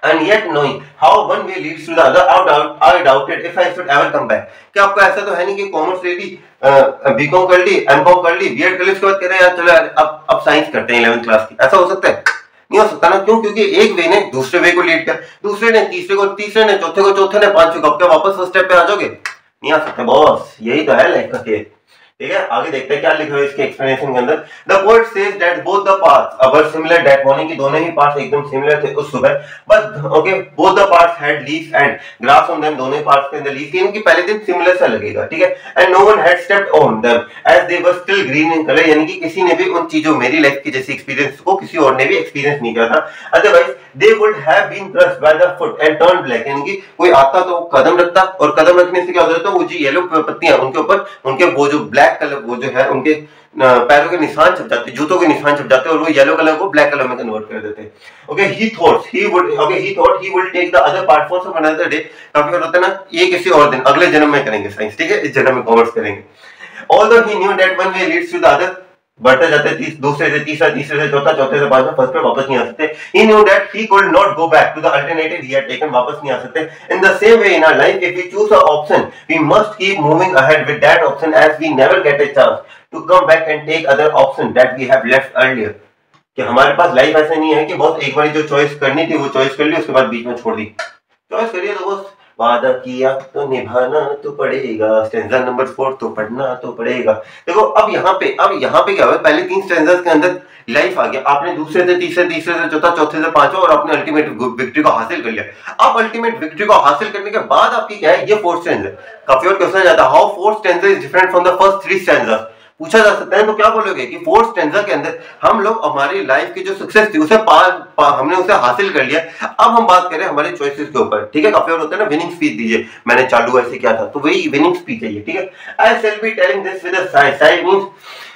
and yet knowing how one way leads to the other, I doubt I doubted if I should ever come back। क्या आपको ऐसा तो है नहीं कि कॉमर्स ले ली, बीकॉम कर ली, एमकॉम कर ली, बीएड कर ली, उसके बाद कह रहे हैं यार चलो यार अब अब साइंस करते हैं इलेवेंथ क्लास की, ऐसा हो सकता है? नहीं हो सकता ना। क्यों? क्योंकि एक वे ने दूसरे वे को लीड किया, दूसरे ने तीसरे को, तीसरे ने चौथे को, चौथे ने पांचवे को, अब क्या वापस फर्स्ट स्टेप पे आ जाओगे? नहीं आ सकते बॉस, यही तो है लाइफ का खेल। ठीक है, आगे देखते हैं क्या लिखा है इसके एक्सप्लेनेशन के अंदर। The poet says that both the parts were similar, that होने की दोनों ही पार्ट्स एकदम सिमिलर थे उस सुबह, but okay both the parts had leaves and grass on them, दोनों ही पार्ट्स के अंदर लीव्स थी, इनकी पहले दिन सिमिलर सा लगेगा। ठीक है, and no one had stepped on them as they were still green in colour, यानी कि किसी ने भी उन चीजों, मेरी लाइफ की जैसी एक्सपीरियंस को किसी और ने भी एक्सपीरियंस नहीं किया था। Otherwise they would have been crushed by the foot and turn black, यानी कि कोई आता तो कदम रखता और कदम रखने से क्या होता है, वो जो येलो पत्तियां उनके ऊपर, उनके वो जो ब्लैक कलर वो जो है उनके पैरों के निशान छप जाते, जूतों के निशान छप जाते और वो येलो कलर को ब्लैक कलर में कन्वर्ट कर देते। Okay, he thought he would okay he thought he will take the other part for some another day, काफी बार होता है ना, ये किसी और दिन, अगले जन्म में करेंगे साइंस। ठीक है, इस जन्म में कॉमर्स करेंगे। Although he knew that one way leads to the other, बढ़ते जाते तीस, दूसरे से तीसरा, तीसरे से चौथा, चौथे से पांचवा, फर्स्ट पे वापस नहीं आ सकते। He knew that he could not go back to the alternative he had taken, वापस नहीं आ सकते। In the same way in our life, if we choose an option, we must keep moving ahead with that option, as we never get a chance to come back and take other option that we have left earlier। कि हमारे पास life ऐसे नहीं है कि बहुत एक बार जो choice करनी थी वो चॉइस कर ली, उसके बाद बीच में छोड़ दी। चॉइस करिए तो बस वादा किया तो निभाना तो पड़ेगा, स्टैंजा नंबर फोर तो पढ़ना तो पड़ेगा। देखो अब यहाँ पे अब यहाँ पे क्या हुआ, पहले तीन स्टैंजास के अंदर लाइफ आ गया, आपने दूसरे से तीसरे, तीसरे से चौथा, चौथे से पांचवा और आपने अल्टीमेट विक्ट्री को हासिल कर लिया। अब अल्टीमेट विक्ट्री को हासिल करने के बाद आपकी क्या है, ये फोर्थ स्टैंजा। काफी और क्वेश्चन जाता है, how fourth stanza is different from the first three stanzas, पूछा जा सकता है। तो क्या बोलोगे कि फोर्थ स्टैंजा के अंदर हम लोग हमारी लाइफ की जो सक्सेस थी उसे पा, पा, हमने उसे हासिल कर लिया। अब हम बात करें हमारे चॉइसेस के ऊपर। ठीक है, काफी और होता है ना, विनिंग स्पीच दीजिए, मैंने चालू ऐसे किया था, तो वही विनिंग स्पीच है ये। ठीक है, I shall be telling this with a sigh, sigh means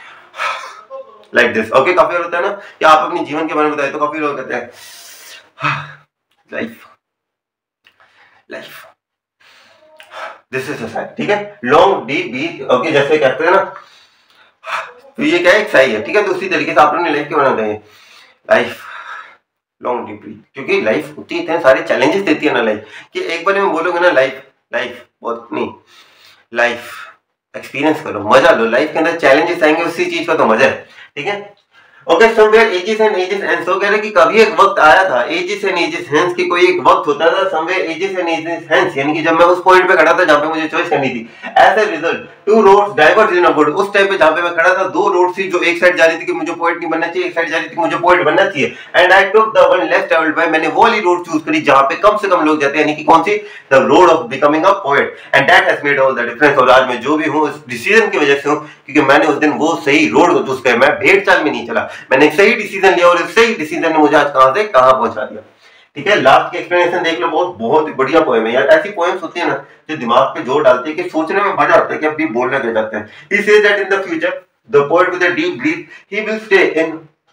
like this. Okay, काफी और होता है ना कि आप अपने जीवन के बारे में बताएं, तो काफी लोग कहते हैं life life this is a sigh. ठीक है, लॉन्ग डीप ब्रीथ। ओके, जैसे कहते हैं ना, तो ये क्या है, एक सही है। ठीक है, तो उसी तरीके से आप अपनी लाइफ के बनाते हैं, लाइफ लॉन्ग डीप ब्रीथ, क्योंकि लाइफ होती है, इतने सारे चैलेंजेस देती है ना लाइफ, कि एक बार में बोलोगे ना लाइफ लाइफ बहुत नहीं, लाइफ एक्सपीरियंस करो, मजा लो, लाइफ के अंदर चैलेंजेस आएंगे, उसी चीज का तो मजा है। ठीक है, okay, somewhere ages and ages and so, कह रहे कि कभी एक वक्त आया था, एजेस एंड एजेस हेंस की कोई एक वक्त होता था, somewhere ages and ages hence, यानी कि जब मैं उस पॉइंट पे खड़ा था जहां पे मुझे चॉइस करनी थी। As a result two roads diverge in a good, उस टाइम पे जहां पे मैं खड़ा था दो रोड थी, जो एक साइड जा रही थी कि मुझे पोएट नहीं बनना चाहिए, एक साइड जा रही थी कि मुझे पोएट बनना चाहिए। And I took the one less travelled by, मैंने वो वाली रोड चूज करी जहां पे कम से कम लोग जाते हैं, यानी कि कौन सी, the road of becoming a poet, and that has made all the difference. और आज मैं जो भी हूं उस डिसीजन की वजह से हूं, क्योंकि मैंने उस दिन वो सही रोड को चूज किया, मैं भेड़ चाल में नहीं चला, मैंने एक सही डिसीजन लिया और इस सही डिसीजन ने मुझे आज कहां से कहां पहुंचा दिया। ठीक है, लास्ट की एक्सप्लेनेशन देख लो, बहुत बहुत बढ़िया पोएम है यार। ऐसी पोएम्स होती है ना जो दिमाग पे जोर डालती है कि सोचने में मजा आता है कि अब भी बोलना क्या चाहते हैं। He says that in the future the poet with a deep breath he will stay in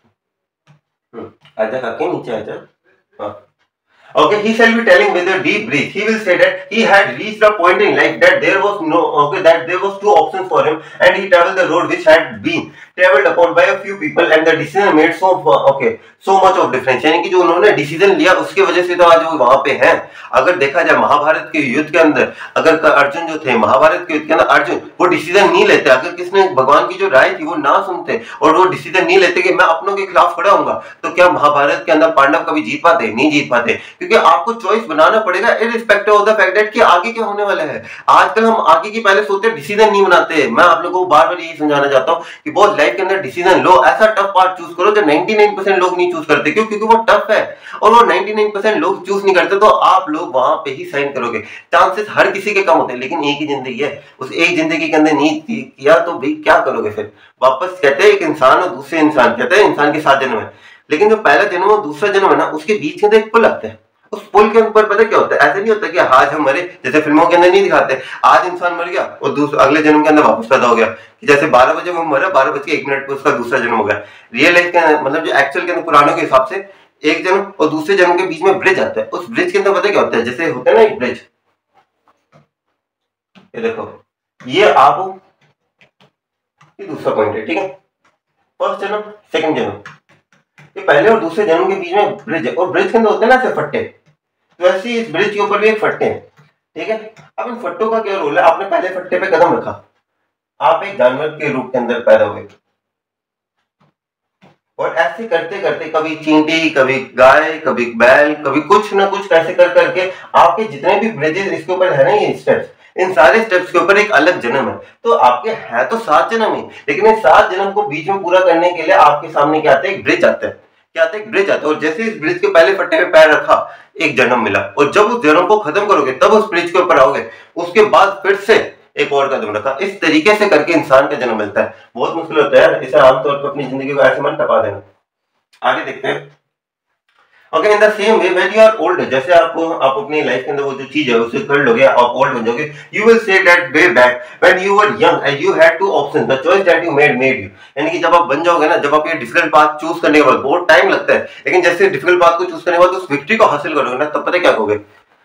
आजा काके नीचे आजा। हाँ, okay, he shall be telling with a deep breath, he will say that he had reached a point in life that there was no okay that there was two options for him, and he traveled the road which had been traveled upon by a few people, and the decision made so okay so much of difference, यानी कि जो उन्होंने decision लिया उसके वजह से तो आज वो वहां पे हैं। अगर देखा जाए महाभारत के युद्ध के अंदर, अगर अर्जुन जो थे महाभारत के युद्ध के अंदर, अर्जुन वो डिसीजन नहीं लेते, अगर किसने भगवान की जो राय थी वो ना सुनते और वो डिसीजन नहीं लेते कि मैं अपनों के खिलाफ खड़ा होऊंगा, तो क्या महाभारत के अंदर पांडव कभी जीत पाते? नहीं जीत पाते, क्योंकि आपको चॉइस बनाना पड़ेगा irrespective of the fact that कि आगे क्या होने वाला है। आजकल हम आगे की पहले सोचते हैं, डिसीजन नहीं बनाते। मैं आप लोगों को बार बार यही समझाना चाहता हूं कि बहुत लाइफ के अंदर डिसीजन लो, ऐसा टफ पार्ट चूज करो जो निन्यानवे परसेंट लोग नहीं चूज करते। क्यों? क्योंकि वो टफ है और वो निन्यानवे परसेंट लोग चूज नहीं करते, तो आप लोग वहां पे ही साइन करोगे। चांसेस हर किसी के कम होते हैं, लेकिन एक ही जिंदगी है, उस एक जिंदगी के अंदर नहीं किया तो भाई क्या करोगे फिर? वापस कहते हैं एक इंसान और दूसरे इंसान, कहते हैं इंसान के सात जन्म है, लेकिन जो पहला जन्म और दूसरा जन्म है ना, उसके बीच में एक पुल आता है। उस पुल के ऊपर पता क्या होता है? ऐसा नहीं होता कि आज हम मरे, जैसे फिल्मों के अंदर नहीं दिखाते आज इंसान मर गया और दूसरे अगले जन्म के अंदर वापस पैदा हो गया, कि जैसे बारह बजे वो मरा, बारह बज के एक मिनट पर उसका दूसरा जन्म हो गया। रियल लाइफ के अंदर, मतलब जो एक्चुअल के अंदर पुराणों के हिसाब से एक जन्म और दूसरे जन्म के बीच में ब्रिज आता है। उस ब्रिज के अंदर पता क्या होता है? जैसे होता है ना एक ब्रिज, ये देखो, ये आप ये दूसरा पॉइंट है, ठीक है, फर्स्ट जन्म सेकंड जन्म, ये पहले और दूसरे जन्म के बीच में ब्रिज है, और ब्रिज के अंदर होते हैं ना ऐसे फट्टे, तो ऐसे ही इस ब्रिज के ऊपर भी एक फट्टे हैं, ठीक है। अब इन फट्टों का क्या रोल है, आपने पहले फट्टे पे कदम रखा, आप एक जानवर के रूप के अंदर पैदा हुए, और ऐसे करते करते कभी चींटी, कभी गाय, कभी बैल, कभी कुछ ना कुछ ऐसे कर करके आपके जितने भी ब्रिजेस इसके ऊपर है ना, ये स्टेप्स, इन सारे स्टेप्स के ऊपर एक अलग जन्म है। तो आपके है तो सात जन्म ही, लेकिन इन सात जन्म को बीच में पूरा करने के लिए आपके सामने क्या आता है, एक ब्रिज आता है। क्या आता है, एक ब्रिज आता है। और जैसे इस ब्रिज के पहले फट्टे पे पैर रखा, एक जन्म मिला, और जब उस जन्म को खत्म करोगे तब उस ब्रिज के ऊपर आओगे, उसके बाद फिर से एक और कदम रखा। इस तरीके से करके इंसान का जन्म मिलता है। बहुत मुश्किल होता है, इसे आमतौर पर अपनी जिंदगी को ऐसे मन टपा देना। आगे देखते हैं। Okay, in the same way when you are old, जैसे आपको आप अपनी लाइफ के अंदर वो जो चीज है उसे कर लोगे, आप ओल्ड बन जाओगे, you will say that way back when you were young and you had two options, the choice that you made made you. यानी कि जब आप बन जाओगे ना, जब आप ये डिफिकल्ट पाथ चूज करने के बाद, बहुत टाइम लगता है, लेकिन जैसे डिफिकल्ट पाथ को चूज करने के बाद उस विक्ट्री को हासिल करोगे ना, तब पता क्या कहोगे,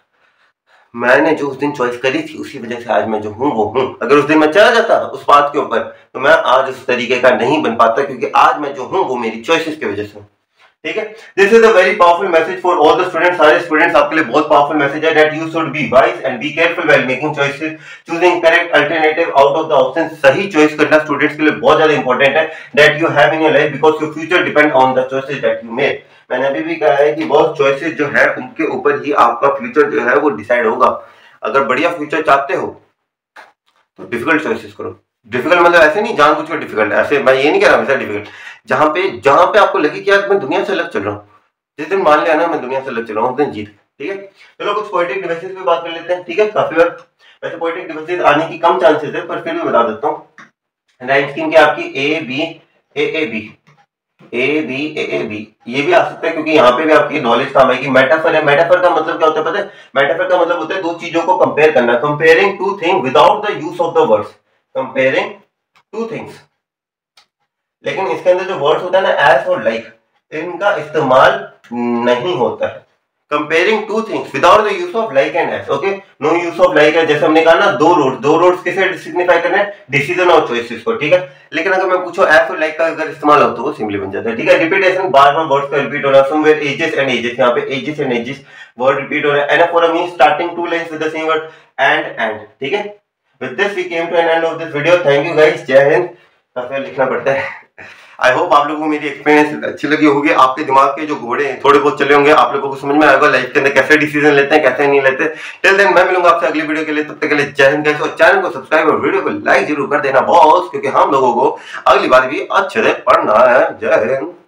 मैंने जो उस दिन चॉइस करी थी उसी वजह से आज मैं जो हूं वो हूं। अगर उस दिन मैं चला जाता उस पाथ के ऊपर, तो मैं आज उस तरीके का नहीं बन पाता, क्योंकि आज मैं जो हूं वो मेरी चॉइसेस की वजह से। ठीक है, this is a very powerful message for all the students. सारे स्टूडेंट्स आपके लिए बहुत पावरफुल मैसेज है, that you should be wise and be careful while making choices, choosing correct alternative out of the option. सही choice करना students के लिए बहुत ज्यादा इंपॉर्टेंट है, that you have in your life, because your future depend on the choices that you make. मैंने अभी भी कहा है कि बहुत चॉइसेस जो है उनके ऊपर ही आपका फ्यूचर जो है वो डिसाइड होगा। अगर बढ़िया फ्यूचर चाहते हो तो डिफिकल्ट चॉइसेस करो। डिफिकल्ट मतलब ऐसे नहीं जानबूझकर डिफिकल्ट, ऐसे मैं ये नहीं कह रहा हमेशा डिफिकल्ट, जहां पे जहां पे आपको लगे कि यार मैं दुनिया से अलग चल रहा हूँ, जिस दिन मान लिया ना मैं दुनिया से अलग चल रहा हूँ, उस दिन जीत। ठीक है, चलो कुछ पोएटिक डिवाइसेस पे बात कर लेते हैं। ठीक है, काफी बार वैसे पोएटिक डिवाइसेस आने की कम चांसेस है, पर फिर भी बता देता हूँ। राइम स्कीम की आपकी A B A A B A B A A B, ये भी आ सकता है, क्योंकि यहाँ पे भी आपकी नॉलेज काम आएगी। मेटाफर है, मेटाफर का मतलब क्या होता है पता है? मेटाफर का मतलब होता है दो चीजों को कंपेयर करना, comparing two thing without the use of the words, comparing two things. लेकिन इसके अंदर जो वर्ड्स होता है ना, एस और लाइक, इनका इस्तेमाल नहीं होता है। Comparing two things without the use of like and as, okay, no use of like है। जैसे हमने कहा ना, दो रोड, दो रोड्स किसे सिग्निफाई करना है? डिसीजन और चॉइसेस को। ठीक है, लेकिन अगर मैं पूछो एस और लाइक का अगर इस्तेमाल हो तो वो सिंपली बन जाता है। ठीक है, रिपीटेशन, बार बार वर्ड्स का रिपीट होना, समवेयर एजेस एंड एजेस, यहाँ पे ages and ages word repeat हो रहा है। Anaphora means starting two lines with the same word, and and. ठीक है, with this we came to an end of this video. Thank you guys, जय हिंद। काफी लिखना पड़ता है। आई होप आप लोगों को मेरी एक्सपीरियंस अच्छी लगी होगी, आपके दिमाग के जो घोड़े हैं थोड़े बहुत चले होंगे, आप लोगों को समझ में आएगा लाइफ के अंदर कैसे डिसीजन लेते हैं, कैसे नहीं लेते। टिल देन मैं मिलूंगा आपसे अगली वीडियो के लिए, तब तक के लिए जय हिंद गाइस। और चैनल को सब्सक्राइब और वीडियो को लाइक जरूर कर देना बॉस, क्योंकि हम लोगों को अगली बार भी अच्छे से पढ़ना है। जय हिंद।